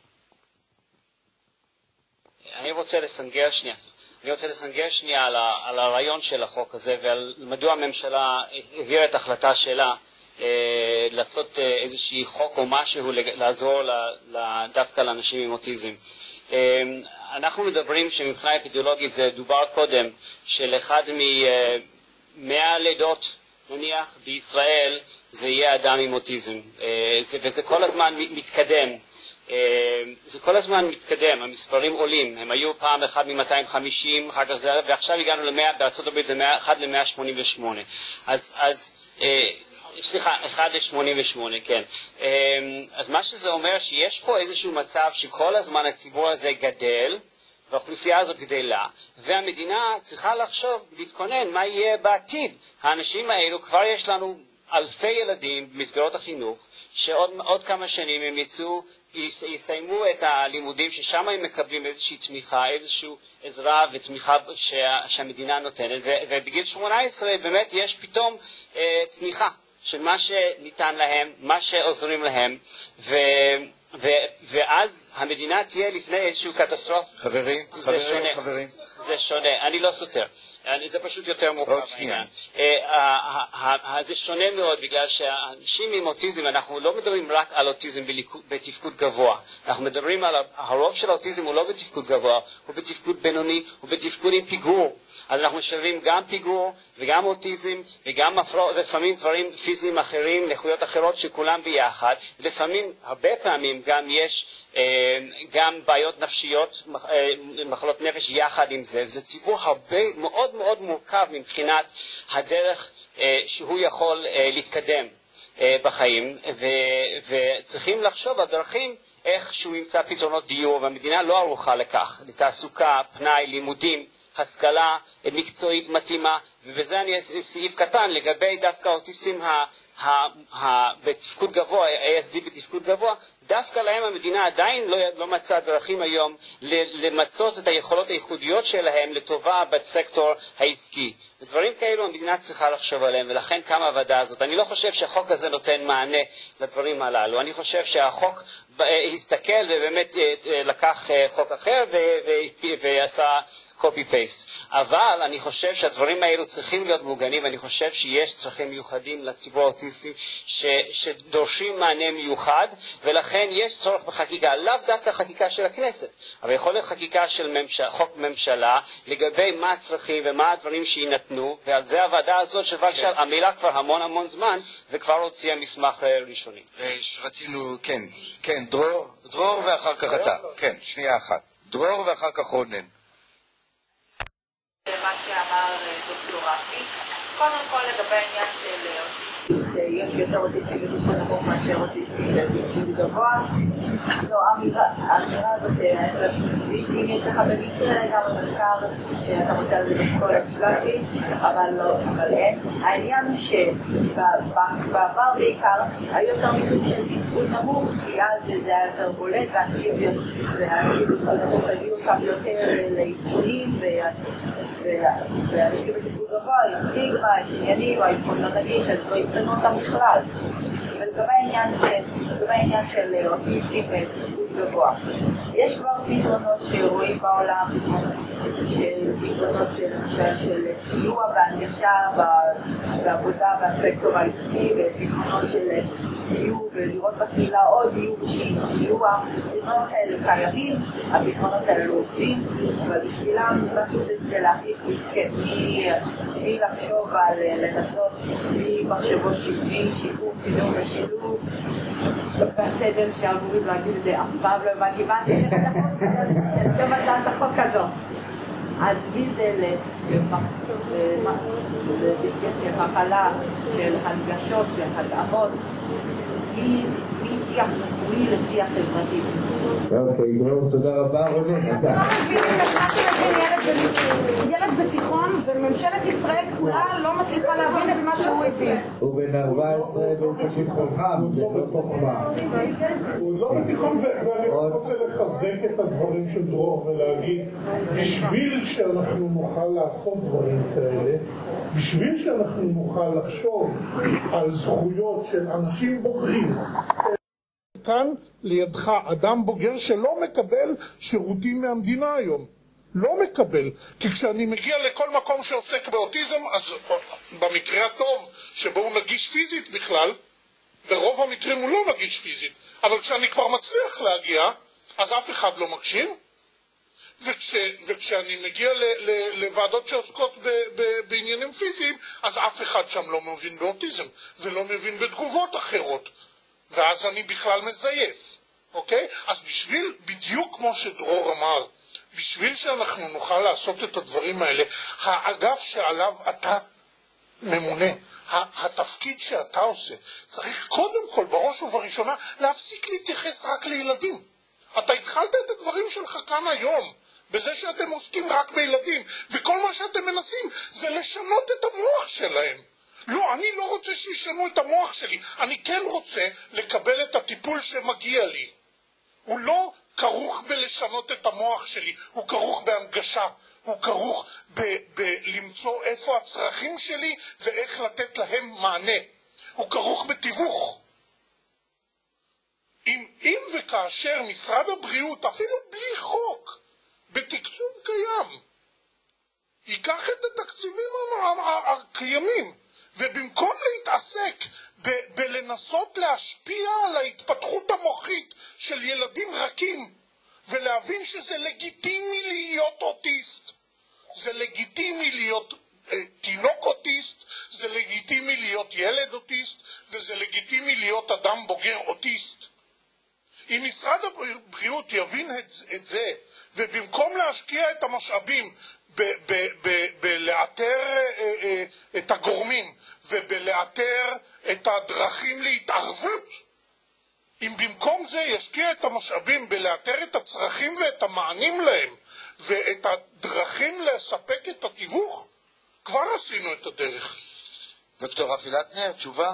אני רוצה לסנגר שנייה על הרעיון של החוק הזה ועל מדוע הממשלה העבירה את ההחלטה שלה לעשות איזושהי חוק או משהו לעזור דווקא לאנשים עם אוטיזם. אנחנו מדברים שמבחינה אפידמיולוגית זה דובר קודם של אחד מ100 לידות נניח בישראל זה יהיה אדם עם אוטיזם, וזה כל הזמן מתקדם. המספרים עולים, הם היו פעם אחד מ-250, אחר כך זה, ועכשיו הגענו בארצות הברית זה 1 ל-188, סליחה, 1 ל-88, כן. אז מה שזה אומר שיש פה איזשהו מצב שכל הזמן הציבור הזה גדל, והאוכלוסייה הזאת גדלה, והמדינה צריכה לחשוב, להתכונן מה יהיה בעתיד. האנשים האלו, כבר יש לנו אלפי ילדים במסגרות החינוך, שעוד כמה שנים הם יסיימו את הלימודים ששם הם מקבלים איזושהי תמיכה, איזושהי עזרה ותמיכה שהמדינה נותנת, ובגיל 18 באמת יש פתאום צמיחה של מה שניתן להם, מה שעוזרים להם, ואז המדינה תהיה לפני איזשהו קטסטרופה. חברים, זה שונה, אני לא סותר, זה פשוט יותר מורכב העניין. זה שונה מאוד בגלל שאנשים עם אוטיזם, אנחנו לא מדברים רק על אוטיזם בתפקוד גבוה, אנחנו מדברים על הרוב של האוטיזם הוא לא בתפקוד גבוה, הוא בתפקוד בינוני, הוא בתפקוד עם פיגור, אז אנחנו משלבים גם פיגור וגם אוטיזם וגם לפעמים דברים פיזיים אחרים, נכויות אחרות שכולם ביחד. לפעמים, הרבה פעמים גם יש גם בעיות נפשיות, מחלות נפש יחד עם זה. וזה ציבור הרבה מאוד מאוד מורכב מבחינת הדרך שהוא יכול להתקדם בחיים, וצריכים לחשוב על דרכים איך שהוא ימצא פתרונות דיור, והמדינה לא ערוכה לכך, לתעסוקה, פנאי, לימודים, השכלה מקצועית מתאימה. ובזה אני סעיף קטן לגבי דווקא האוטיסטים בתפקוד גבוה, ASD בתפקוד גבוה, דווקא להם המדינה עדיין לא מצאה דרכים היום למצות את היכולות הייחודיות שלהם לטובה בסקטור העסקי. ודברים כאלו המדינה צריכה לחשוב עליהם, ולכן קמה הוועדה הזאת. אני לא חושב שהחוק הזה נותן מענה לדברים הללו. אני חושב שהחוק הסתכל ובאמת לקח חוק אחר ועשה copy-paste. אבל אני חושב שהדברים האלו צריכים להיות מוגנים, ואני חושב שיש צרכים מיוחדים לציבור האוטיסטי שדורשים מענה מיוחד, ולכן יש צורך בחקיקה, לאו דווקא חקיקה של הכנסת, אבל יכול להיות חקיקה של חוק ממשלה לגבי מה הצרכים ומה הדברים שיינתנו, ועל זה הוועדה הזאת שבקשה עמלה כבר המון זמן, וכבר הוציאה מסמך ראשוני. רצינו, כן, דרור ואחר כך אתה. כן, שנייה אחת. דרור ואחר כך רונן. מה שאמר דוקטור רפי, קודם כל לגבי העניין של אוטיסטים, שיש יותר אוטיסטים בתפקוד נמוך מאשר אוטיסטים בתפקוד גבוה, זו האמירה הזאת, אם יש לך במקרה גם במחקר, אתה רוצה על זה בכל השלטי, אבל אין. העניין הוא שבעבר בעיקר היו יותר מקרים של תפקוד נמוך, כי אז זה היה יותר בולט, ואנשים הביאו אותם יותר לאבחונים, ואנשים בתפקוד גבוה, סטיגמה, עניינים, האבחון לא נגיש, אז לא יבחנו אותם בכלל. ולגבי העניין של אוטיסטים בתפקוד גבוה, יש כבר פתרונות שרואים בעולם, פתרונות של סיוע והנגשה בעבודה בסקטור העסקי, ופתרונות של דיור ולראות בקהילה עוד דיור סיוע. הפתרונות האלה קיימים, הפתרונות האלה לא עובדים, אבל בשבילם זה להכניס מסכת מי לחשוב על לנסות ממחשבות שיקום, קידום ושילוב בסדר שאמורים להגיד את זה אף פעם לא הבנתי מה זה גם הצעת החוק הזאת. אז מי זה למחלה של הנגשות, של התאמות, מי לשיח חברתי. אוקיי, דרור, תודה רבה. רונן, אתה. ילד בתיכון וממשלת ישראל כולה לא מצליחה להבין את מה שהוא הבין. הוא בן 14 והוא פשוט חכם, זה לא חוכמה. הוא לא בתיכון, ואני רוצה לחזק את הדברים של דרור ולהגיד, בשביל שאנחנו נוכל לעשות דברים כאלה, בשביל שאנחנו נוכל לחשוב על זכויות של אנשים בוגרים, כאן לידך אדם בוגר שלא מקבל שירותים מהמדינה היום. לא מקבל. כי כשאני מגיע לכל מקום שעוסק באוטיזם, אז במקרה הטוב שבו הוא נגיש פיזית בכלל, ברוב המקרים הוא לא נגיש פיזית. אבל כשאני כבר מצליח להגיע, אז אף אחד לא מקשיב. וכשאני מגיע לוועדות שעוסקות בעניינים פיזיים, אז אף אחד שם לא מבין באוטיזם, ולא מבין בתגובות אחרות. ואז אני בכלל מזייף, אוקיי? אז בדיוק כמו שדרור אמר, בשביל שאנחנו נוכל לעשות את הדברים האלה, האגף שעליו אתה ממונה, התפקיד שאתה עושה, צריך קודם כל, בראש ובראשונה, להפסיק להתייחס רק לילדים. אתה התחלת את הדברים שלך כאן היום, בזה שאתם עוסקים רק בילדים, וכל מה שאתם מנסים זה לשנות את המוח שלהם. לא, אני לא רוצה שישנו את המוח שלי, אני כן רוצה לקבל את הטיפול שמגיע לי. הוא לא כרוך בלשנות את המוח שלי, הוא כרוך בהנגשה, הוא כרוך בלמצוא איפה הצרכים שלי ואיך לתת להם מענה. הוא כרוך בתיווך. אם וכאשר משרד הבריאות, אפילו בלי חוק, בתקצוב קיים, ייקח את התקציבים הקיימים, ובמקום להתעסק בלנסות להשפיע על ההתפתחות המוחית של ילדים רכים, ולהבין שזה לגיטימי להיות אוטיסט, זה לגיטימי להיות תינוק אוטיסט, זה לגיטימי להיות ילד אוטיסט, וזה לגיטימי להיות אדם בוגר אוטיסט. אם משרד הבריאות יבין את זה, ובמקום להשקיע את המשאבים בלאתר את הגורמים ובלאתר את הדרכים להתערבות, אם במקום זה ישקיע את המשאבים בלאתר את הצרכים ואת המענים להם ואת הדרכים לספק את התיווך, כבר עשינו את הדרך. דוקטור רפי לטנר, תשובה?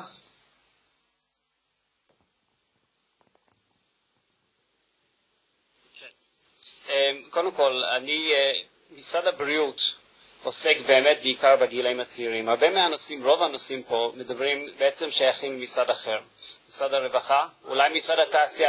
קודם כל, משרד הבריאות עוסק באמת בעיקר בגילאים הצעירים. הרבה מהנושאים, רוב הנושאים פה, מדברים בעצם שייכים למשרד אחר. משרד הרווחה, אולי משרד התעשייה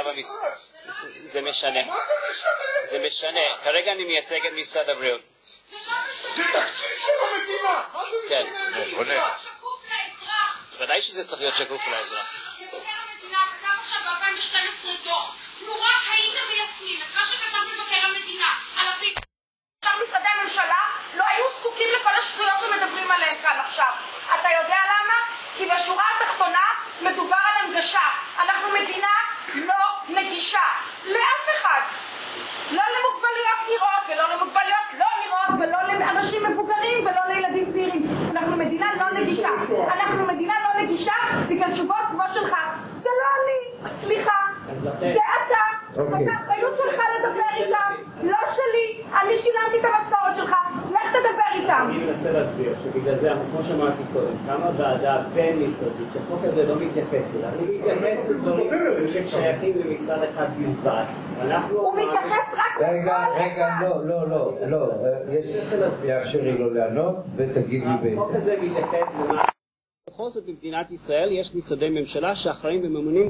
זה משנה. מה זה משנה? זה משנה. כרגע אני מייצג את משרד הבריאות. זה תקציב של המדינה. מה זה משנה? שקוף לאזרח. ודאי שזה צריך להיות שקוף לאזרח. מבקר המדינה כתב עכשיו ב-2012 דוח. לו רק הייתם מיישמים את מה שכתב מבקר המדינה על הפיקוח. משרדי הממשלה לא היו זקוקים לכל השטויות שמדברים עליהן כאן עכשיו. אתה יודע למה? כי בשורה התחתונה מדובר על הנגשה. אנחנו מדינה לא נגישה לאף אחד. לא למוגבלויות נראות ולא למוגבלויות לא נראות ולא לאנשים מבוגרים ולא לילדים צעירים. אנחנו מדינה לא נגישה. אנחנו מדינה לא נגישה בגלל תשובות כמו שלך. זה לא אני, סליחה. זה אתה. זאת האחריות שלך לדבר איתם, לא שלי. אני שילמתי את המשכורת שלך, לך תדבר איתם. אני מנסה להסביר שבגלל זה, כמו שאמרתי קודם, כמה ועדה בין-משרדית שהחוק הזה לא מתייחס אליו, הוא מתייחס לדברים ששייכים למשרד אחד בלבד. הוא מתייחס רק רגע, לא, יש יאפשרי לו לענות ותגיד לי בעצם. החוק הזה מתייחס למה... בכל זאת במדינת ישראל יש משרדי ממשלה שאחראים וממונים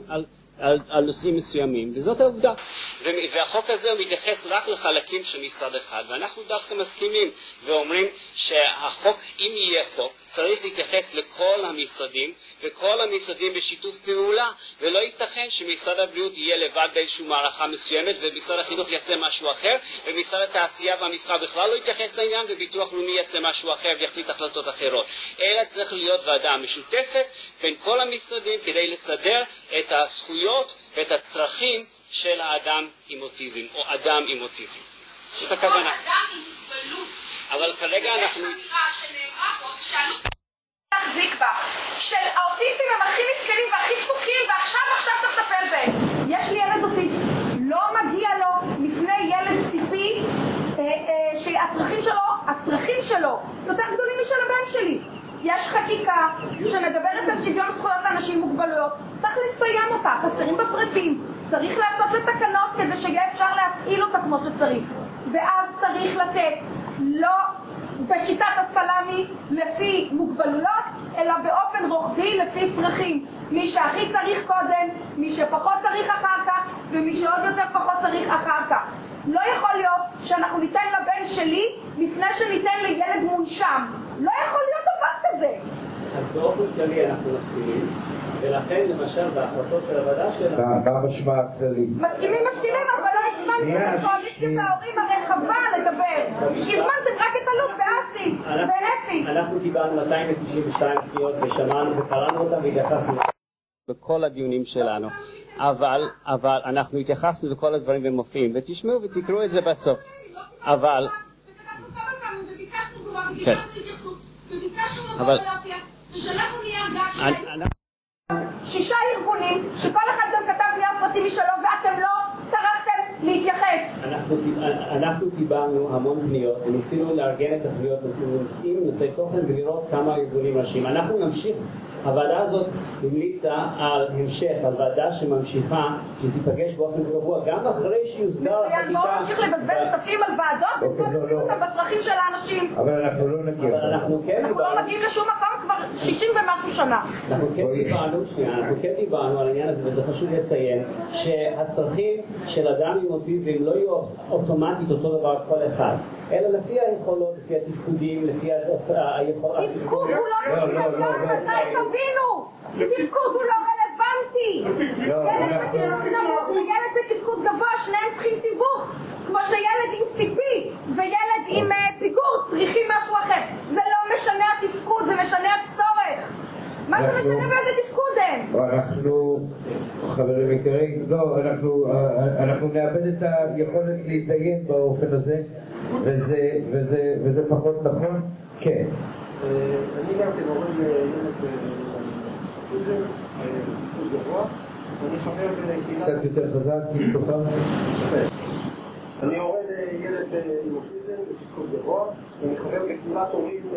על נושאים מסוימים, וזאת העובדה. והחוק הזה מתייחס רק לחלקים של משרד אחד, ואנחנו דווקא מסכימים ואומרים שהחוק, אם יהיה חוק, צריך להתייחס לכל המשרדים, וכל המשרדים בשיתוף פעולה, ולא ייתכן שמשרד הבריאות יהיה לבד באיזושהי מערכה מסוימת, ומשרד החינוך יעשה משהו אחר, ומשרד התעשייה והמסחר בכלל לא יתייחס לעניין, וביטוח לאומי יעשה משהו אחר ויחליט החלטות אחרות. אלא צריך להיות ועדה משותפת בין כל המשרדים כדי לסדר את הזכויות ואת הצרכים של האדם עם אוטיזם, או אדם עם אוטיזם. זאת הכוונה. אדם עם מוגבלות. אבל כרגע אנחנו... יש אמירה שנאמרה פה, שעלו להחזיק בה, של האוטיסטים הם הכי מסכנים והכי דפוקים, ועכשיו צריך לטפל בהם. יש לי ילד אוטיסט, לא מגיע לו לפני ילד סיפי, שהצרכים שלו יותר גדולים משל הבן שלי. יש חקיקה שמדברת על שוויון זכויות לאנשים עם מוגבלויות, צריך לסיים אותה, חסרים בפרטים, צריך לעשות לתקנות כדי שיהיה אפשר להפעיל אותה כמו שצריך, ואז צריך לתת לא בשיטת הסלמי לפי מוגבלויות, אלא באופן רוחבי לפי צרכים. מי שהכי צריך קודם, מי שפחות צריך אחר כך, ומי שעוד יותר פחות צריך אחר כך. לא יכול להיות שאנחנו ניתן לבן שלי לפני שניתן לילד מונשם. לא יכול להיות דבר כזה. אז באופן כללי אנחנו מסכימים, ולכן למשל בהחלטות של הוועדה שלנו... מה משמע הכללי? מסכימים, אבל לא הזמנתם את הקואליציה וההורים הרחבה לדבר. הזמנתם רק את אלוף ואסי ואפי. אנחנו קיבלנו 292 קריאות ושמענו וקראנו אותם והתייחסנו בכל הדיונים שלנו. אבל אנחנו התייחסנו לכל הדברים ומופיעים, ותשמעו ותקראו את זה בסוף. אבל... כן. אבל... 6 ארגונים, שכל אחד גם כתב נייר פרטי משלו, ואתם לא טרחתם להתייחס. אנחנו קיבלנו המון פניות, וניסינו לארגן את הפניות נושאי תוכן ולראות כמה ארגונים ראשיים. אנחנו נמשיך. הוועדה הזאת המליצה על המשך, על ועדה שממשיכה, שתיפגש באופן קבוע, גם אחרי שיוסדר החקיקה. בואו נמשיך לבזבז כספים על ועדות, במקום לשים אותם בצרכים של האנשים. אבל אנחנו לא נגיע. אנחנו לא מגיעים לשום מקום כבר 60 ומשהו שנה. אנחנו כן דיברנו על העניין הזה, וזה חשוב לציין, שהצרכים של אדם עם אוטיזם לא יהיו אוטומטית אותו דבר כל אחד, אלא לפי היכולות, לפי התפקודים, לפי היכולות. תפקוד הוא לא רלוונטי, תבינו! תפקוד הוא לא רלוונטי! ילד בתפקוד נמוך וילד בתפקוד גבוה, שניהם צריכים תיווך, כמו שילד עם CP וילד עם פיגור צריכים מה זה משנה באיזה תפקוד הם? אנחנו, חברים יקרים, לא, אנחנו נאבד את היכולת להתדיין באופן הזה, וזה פחות נכון. כן. אני גם כן עובד לילד סטודנט, תפקוד גבוה, אני חבר בקהילה... קצת יותר חזק, אם תוכל. אני עובד ילד עם אוטיזם בתפקוד גבוה, אני חבר בקהילת הורים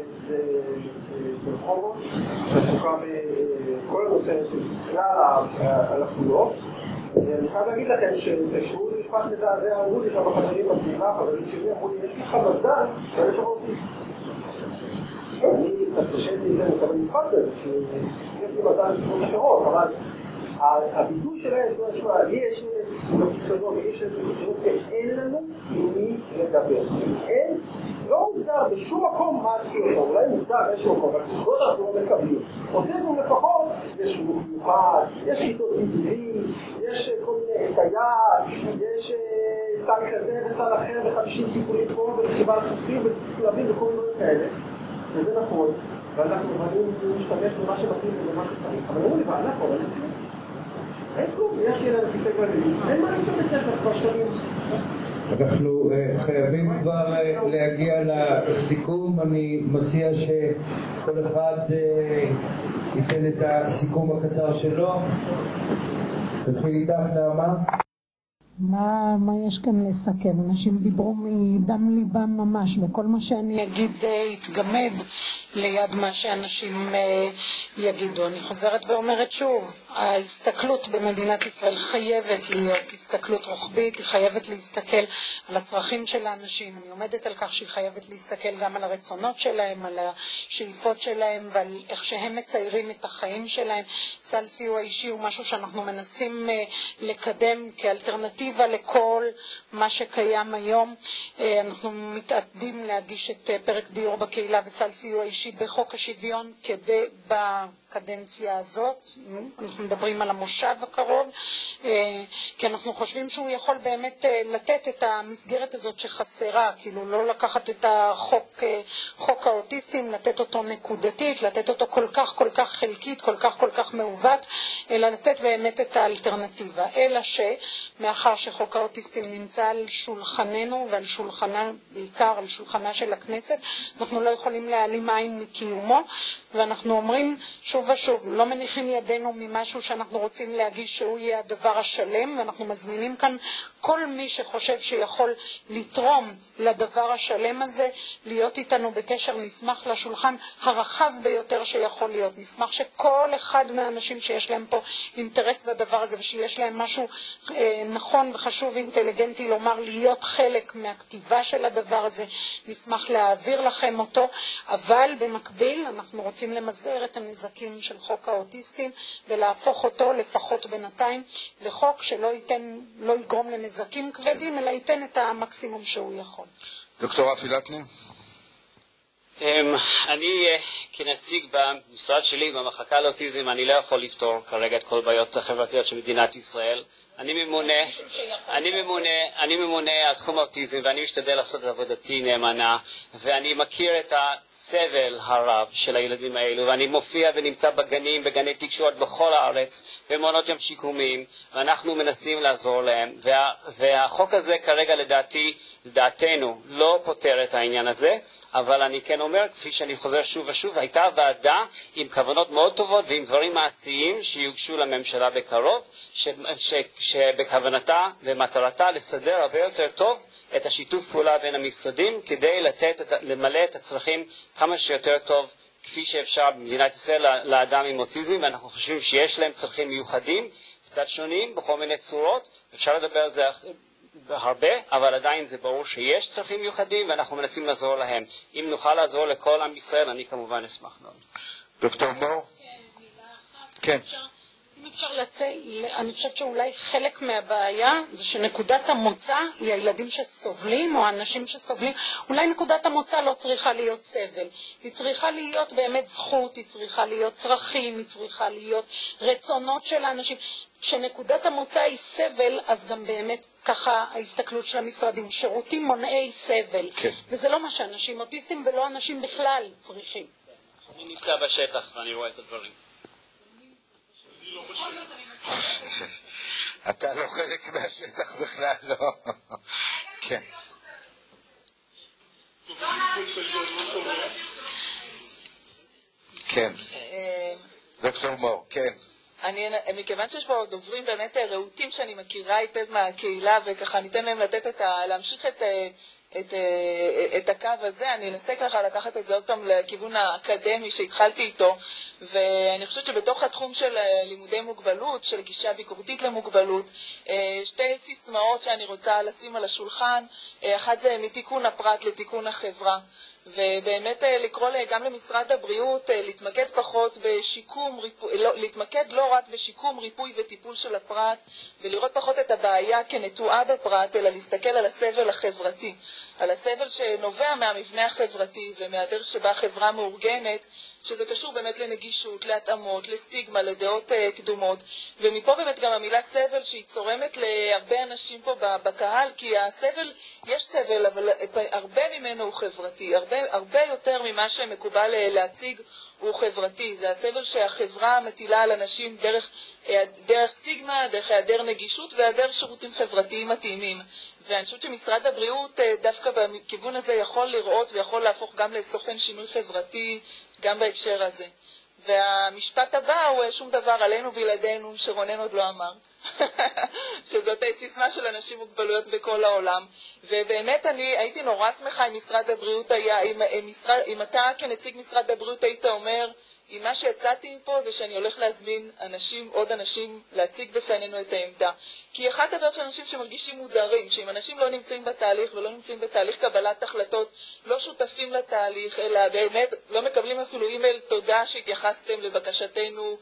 ברחובות, שעסוקה בכל הנושא של כלל הלקויות. אני חייב להגיד לכם שתשמעו לי משפט מזעזע, אמרו לי שם החברים בקהילה, החברים שלי אמרו לי, יש לך מזל שיש לך אוטיזם. אני קצת קשה לי לקבל משפט הזה, כי יש לי מזל בזכות אחרות, אבל הביטוי שלהם, לי יש כזאת, אין לנו עם מי לדבר. אין, לא מוגדר בשום מקום מה הזכויות, אולי מוגדר איזשהו מקום, אבל זכויות אנחנו לא מקבלים. אוטיזם לפחות, יש חינוך מיוחד, יש כיתות גידולים, יש כל מיני סייעת, יש סל כזה וסל אחר ו50 טיפולים פה ורכיבה על סוסים וכלבים וכל מיני כאלה. וזה נכון, ואנחנו יכולים להשתמש במה שמתאים ובמה שצריך. אבל אמרו לי, ואנחנו, אבל אין כלום, יש לי ילד כיסא גלגלים, אין מה להתאם בית ספר כבר שנים. אנחנו חייבים כבר להגיע לסיכום. אני מציע שכל אחד ייתן את הסיכום הקצר שלו. תתחיל איתך, נעמה. מה יש כאן לסכם? אנשים דיברו מדם ליבם ממש, וכל מה שאני אגיד יתגמד ליד מה שאנשים יגידו. אני חוזרת ואומרת שוב, ההסתכלות במדינת ישראל חייבת להיות הסתכלות רוחבית, היא חייבת להסתכל על הצרכים של האנשים. אני עומדת על כך שהיא חייבת להסתכל גם על הרצונות שלהם, על השאיפות שלהם ועל איך שהם מציירים את החיים שלהם. סל סיוע אישי הוא משהו שאנחנו מנסים לקדם כאלטרנטיבה לכל מה שקיים היום. אנחנו מתעתדים להגיש את פרק דיור בקהילה וסל סיוע אישי בחוק השוויון כדי בקדנציה הזאת, אנחנו מדברים על המושב הקרוב, כי אנחנו חושבים שהוא יכול באמת לתת את המסגרת הזאת שחסרה, כאילו לא לקחת את חוק האוטיסטים, לתת אותו נקודתית, לתת אותו כל כך חלקית, כל כך מעוות, אלא לתת באמת את האלטרנטיבה. אלא שמאחר שחוק האוטיסטים נמצא על שולחננו ועל שולחנה, בעיקר על שולחנה של הכנסת, אנחנו לא יכולים להעלים עין מקיומו, ואנחנו אומרים שוב ושוב, לא מניחים ידינו ממשהו שאנחנו רוצים להגיש שהוא יהיה הדבר השלם, ואנחנו מזמינים כאן כל מי שחושב שיכול לתרום לדבר השלם הזה, להיות איתנו בקשר. נשמח לשולחן הרחב ביותר שיכול להיות. נשמח שכל אחד מהאנשים שיש להם פה אינטרס בדבר הזה, ושיש להם משהו נכון וחשוב ואינטליגנטי לומר, להיות חלק מהכתיבה של הדבר הזה, נשמח להעביר לכם אותו. אבל במקביל אנחנו רוצים למזער את הנזקים של חוק האוטיסטים ולהפוך אותו לפחות בינתיים לחוק שלא יגרום לנזקים כבדים, אלא ייתן את המקסימום שהוא יכול. דוקטור רפי לטנר. אני כנציג במשרד שלי במחלקה לאוטיזם, אני לא יכול לפתור כרגע את כל בעיות החברתיות של מדינת ישראל. אני ממונה על תחום האוטיזם, ואני משתדל לעשות את עבודתי נאמנה, ואני מכיר את הסבל הרב של הילדים האלו, ואני מופיע ונמצא בגנים, בגני תקשורת בכל הארץ, במעונות יום שיקומיים, ואנחנו מנסים לעזור להם, והחוק הזה כרגע לדעתנו לא פותר את העניין הזה, אבל אני כן אומר, כפי שאני חוזר שוב ושוב, הייתה ועדה עם כוונות מאוד טובות ועם דברים מעשיים שיוגשו לממשלה בקרוב, שבכוונתה ומטרתה לסדר הרבה יותר טוב את השיתוף פעולה בין המשרדים כדי למלא את הצרכים כמה שיותר טוב כפי שאפשר במדינת ישראל לאדם עם אוטיזם, ואנחנו חושבים שיש להם צרכים מיוחדים, קצת שונים בכל מיני צורות, אפשר לדבר על זה הרבה, אבל עדיין זה ברור שיש צרכים מיוחדים ואנחנו מנסים לעזור להם. אם נוכל לעזור לכל עם ישראל, אני כמובן אשמח מאוד. דוקטור בור? כן. אם אפשר לצא, אני חושבת שאולי חלק מהבעיה זה שנקודת המוצא היא הילדים שסובלים או האנשים שסובלים. אולי נקודת המוצא לא צריכה להיות סבל, היא צריכה להיות באמת זכות, היא צריכה להיות צרכים, היא צריכה להיות רצונות של האנשים. כשנקודת המוצא היא סבל, אז גם באמת ככה ההסתכלות של המשרדים, שירותים מונעי סבל. כן. וזה לא מה שאנשים אוטיסטים ולא אנשים בכלל צריכים. אני נמצא בשטח ואני רואה את הדברים. אתה לא חלק מהשטח בכלל, לא. כן. כן. דוקטור מור, כן. מכיוון שיש פה דוברים באמת רהוטים שאני מכירה היטב מהקהילה, וככה ניתן להם להמשיך את הקו הזה, אני אנסה ככה לקחת את זה עוד פעם לכיוון האקדמי שהתחלתי איתו, ואני חושבת שבתוך התחום של לימודי מוגבלות, של גישה ביקורתית למוגבלות, שתי סיסמאות שאני רוצה לשים על השולחן, אחת זה מתיקון הפרט לתיקון החברה, ובאמת לקרוא גם למשרד הבריאות להתמקד פחות בשיקום, להתמקד לא רק בשיקום, ריפוי וטיפול של הפרט, ולראות פחות את הבעיה כנטועה בפרט, אלא להסתכל על הסבל החברתי, על הסבל שנובע מהמבנה החברתי ומהדרך שבה החברה מאורגנת, שזה קשור באמת לנגישות, להתאמות, לסטיגמה, לדעות קדומות, ומפה באמת גם המילה סבל שהיא צורמת להרבה אנשים פה בקהל, כי הסבל, יש סבל, אבל הרבה ממנו הוא חברתי, הרבה יותר ממה שמקובל להציג הוא חברתי. זה הסבל שהחברה מטילה על אנשים דרך סטיגמה, דרך היעדר נגישות והיעדר שירותים חברתיים מתאימים. ואני חושבת שמשרד הבריאות דווקא בכיוון הזה יכול לראות ויכול להפוך גם לסוכן שינוי חברתי גם בהקשר הזה. והמשפט הבא הוא שום דבר עלינו בלעדינו שרונן עוד לא אמר. שזאת סיסמה של אנשים מוגבלויות בכל העולם. ובאמת אני הייתי נורא שמחה אם משרד הבריאות היה, אם אתה כנציג משרד הבריאות היית אומר, אם מה שיצאתי מפה זה שאני הולך להזמין עוד אנשים להציג בפנינו את העמדה. כי אחת הבעיות של אנשים שמרגישים מודרים, שאם אנשים לא נמצאים בתהליך ולא נמצאים בתהליך קבלת החלטות, לא שותפים לתהליך, אלא באמת לא מקבלים אפילו אימייל תודה שהתייחסתם לבקשתנו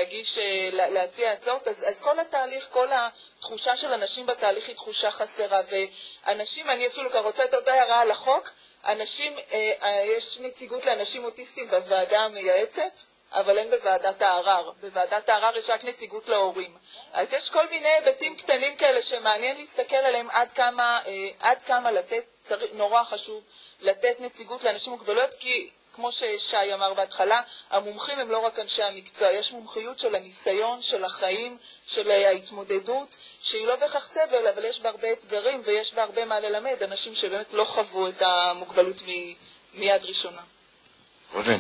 להציע הצעות, אז כל התהליך, כל התחושה של אנשים בתהליך היא תחושה חסרה, ואנשים, אני אפילו כבר רוצה את אותה הערה על החוק, אנשים, יש נציגות לאנשים אוטיסטים בוועדה המייעצת, אבל אין בוועדת הערר. בוועדת הערר יש רק נציגות להורים. אז יש כל מיני היבטים קטנים כאלה שמעניין להסתכל עליהם עד כמה לתת, נורא חשוב לתת נציגות לאנשים מוגבלויות, כי כמו ששי אמר בהתחלה, המומחים הם לא רק אנשי המקצוע, יש מומחיות של הניסיון, של החיים, של ההתמודדות, שהיא לא בהכרח סבל, אבל יש בה הרבה אתגרים ויש בה הרבה מה ללמד, אנשים שבאמת לא חוו את המוגבלות מיד ראשונה. רונן.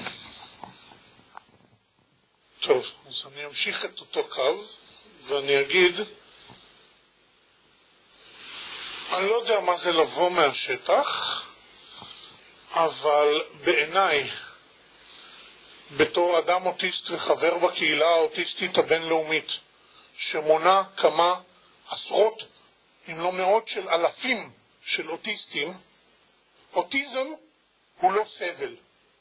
טוב, אז אני אמשיך את אותו קו, ואני אגיד, אני לא יודע מה זה לבוא מהשטח, אבל בעיניי, בתור אדם אוטיסט וחבר בקהילה האוטיסטית הבינלאומית, שמונה כמה עשרות, אם לא מאות של אלפים של אוטיסטים, אוטיזם הוא לא סבל.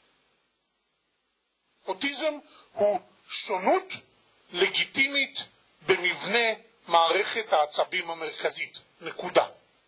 אוטיזם הוא שונות לגיטימית במבנה מערכת העצבים המרכזית. נקודה.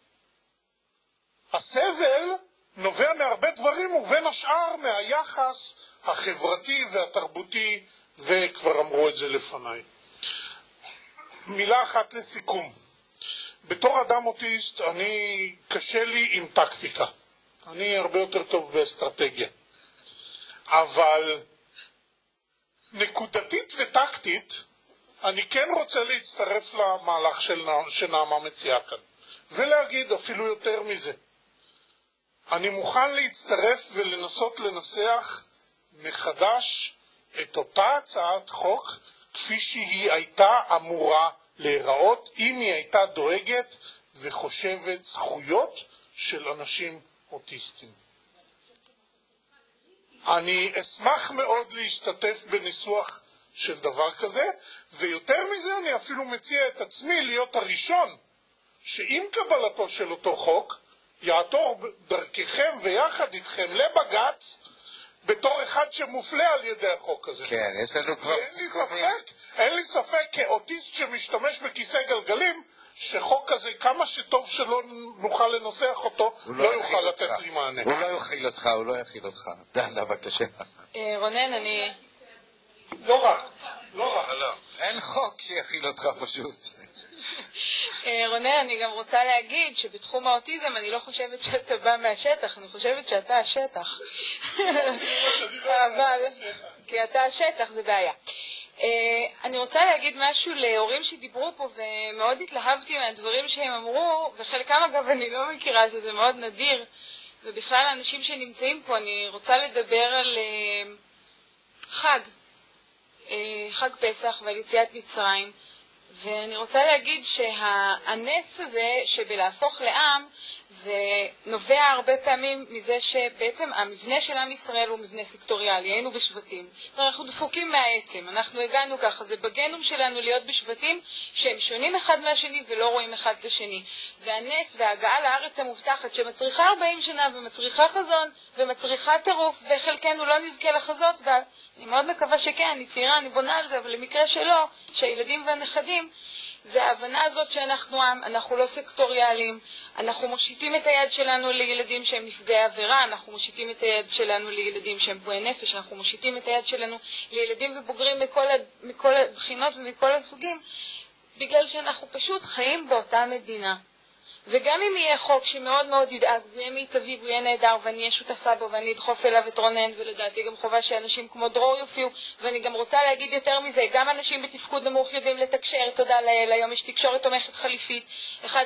הסבל נובע מהרבה דברים, ובין השאר מהיחס החברתי והתרבותי, וכבר אמרו את זה לפניי. מילה אחת לסיכום. בתור אדם אוטיסט, קשה לי עם טקטיקה. אני הרבה יותר טוב באסטרטגיה. אבל נקודתית וטקטית, אני כן רוצה להצטרף למהלך שנעמה מציעה כאן. ולהגיד אפילו יותר מזה. אני מוכן להצטרף ולנסות לנסח מחדש את אותה הצעת חוק כפי שהיא הייתה אמורה להיראות, אם היא הייתה דואגת וחושבת זכויות של אנשים אוטיסטים. אני אשמח מאוד להשתתף בניסוח של דבר כזה, ויותר מזה אני אפילו מציע את עצמי להיות הראשון שעם קבלתו של אותו חוק יעתור דרככם ויחד איתכם לבג"ץ בתור אחד שמופלה על ידי החוק הזה. כן, יש לנו כבר סיכומים. אין לי ספק כאוטיסט שמשתמש בכיסא גלגלים, שחוק כזה, כמה שטוב שלא נוכל לנסח אותו, לא יוכל לתת לי מענה. הוא לא יאכיל אותך. דנה, בבקשה. רונן, אני... לא רק. אין חוק שיאכיל אותך פשוט. רונן, אני גם רוצה להגיד שבתחום האוטיזם אני לא חושבת שאתה בא מהשטח, אני חושבת שאתה השטח. אבל, כי אתה השטח זה בעיה. אני רוצה להגיד משהו להורים שדיברו פה ומאוד התלהבתי מהדברים שהם אמרו, וחלקם אגב אני לא מכירה שזה מאוד נדיר, ובכלל האנשים שנמצאים פה אני רוצה לדבר על חג פסח ועל יציאת מצרים, ואני רוצה להגיד שהנס הזה שבלהפוך לעם זה נובע הרבה פעמים מזה שבעצם המבנה של עם ישראל הוא מבנה סקטוריאלי, היינו בשבטים, אנחנו דפוקים מהעצם, אנחנו הגענו ככה, זה בגנום שלנו להיות בשבטים שהם שונים אחד מהשני ולא רואים אחד את השני, והנס וההגעה לארץ המובטחת שמצריכה 40 שנה ומצריכה חזון ומצריכה טירוף וחלקנו לא נזכה לחזות בה, אני מאוד מקווה שכן, אני צעירה, אני בונה על זה, אבל למקרה שלא, שהילדים והנכדים, זה ההבנה הזאת שאנחנו עם, אנחנו לא סקטוריאליים, אנחנו מושיטים את היד שלנו לילדים שהם נפגעי עבירה, אנחנו מושיטים את היד שלנו לילדים שהם פגועי נפש, אנחנו מושיטים את היד שלנו לילדים ובוגרים מכל הבחינות ומכל הסוגים, בגלל שאנחנו פשוט חיים באותה מדינה. וגם אם יהיה חוק שמאוד מאוד ידאג ויהיה מיטבי ויהיה נהדר ואני אהיה שותפה בו ואני אדחוף אליו את רונן, ולדעתי גם חובה שאנשים כמו דרור יופיעו, ואני גם רוצה להגיד יותר מזה, גם אנשים בתפקוד נמוך יודעים לתקשר, תודה לאל, היום יש תקשורת תומכת חליפית. אחד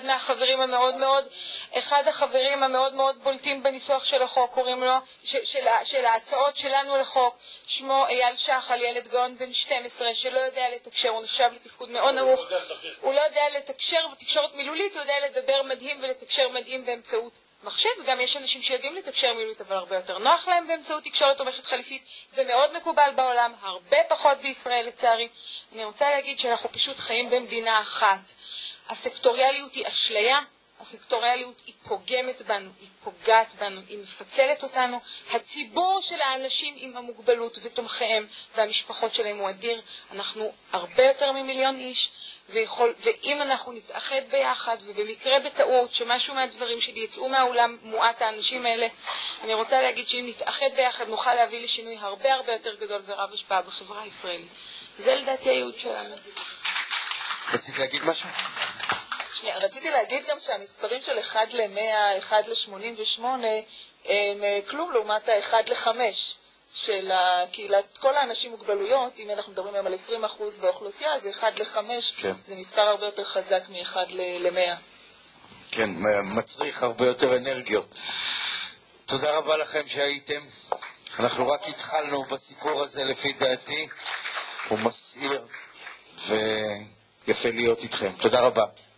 החברים המאוד מאוד בולטים בניסוח של החוק, קוראים לו, של ההצעות שלנו לחוק, שמו אייל שחל, ילד גאון בן 12 שלא יודע לתקשר, הוא נחשב לתפקוד מאוד נמוך, הוא לא יודע לתקשר בתקשורת מילולית, הוא יודע לדבר מדהים ולתקשר מדהים באמצעות מחשב, וגם יש אנשים שיודעים לתקשר מילולית אבל הרבה יותר נוח להם באמצעות תקשורת תומכת חליפית, זה מאוד מקובל בעולם, הרבה פחות בישראל לצערי. אני רוצה להגיד שאנחנו פשוט חיים במדינה אחת, הסקטוריאליות היא אשליה, הסקטוריאליות היא פוגמת בנו, היא פוגעת בנו, היא מפצלת אותנו, הציבור של האנשים עם המוגבלות ותומכיהם והמשפחות שלהם הוא אדיר, אנחנו הרבה יותר ממיליון איש, ואם אנחנו נתאחד ביחד, ובמקרה בטעות שמשהו מהדברים שלי יצאו מהאולם מועט האנשים האלה, אני רוצה להגיד שאם נתאחד ביחד נוכל להביא לשינוי הרבה יותר גדול ורב השפעה בחברה הישראלית. זה לדעתי הייעוד שלנו. רצית להגיד משהו? שנייה, רציתי להגיד גם שהמספרים של 1 ל-100, 1 ל-88 הם כלום לעומת ה-1 ל-5 של הקהילת, כל האנשים מוגבלויות. אם אנחנו מדברים היום על 20% באוכלוסייה, זה 1 ל-5, כן. זה מספר הרבה יותר חזק מ-1 ל-100. כן, מצריך הרבה יותר אנרגיות. תודה רבה לכם שהייתם. אנחנו רק התחלנו בסיפור הזה לפי דעתי. הוא מסעיר ויפה להיות איתכם. תודה רבה.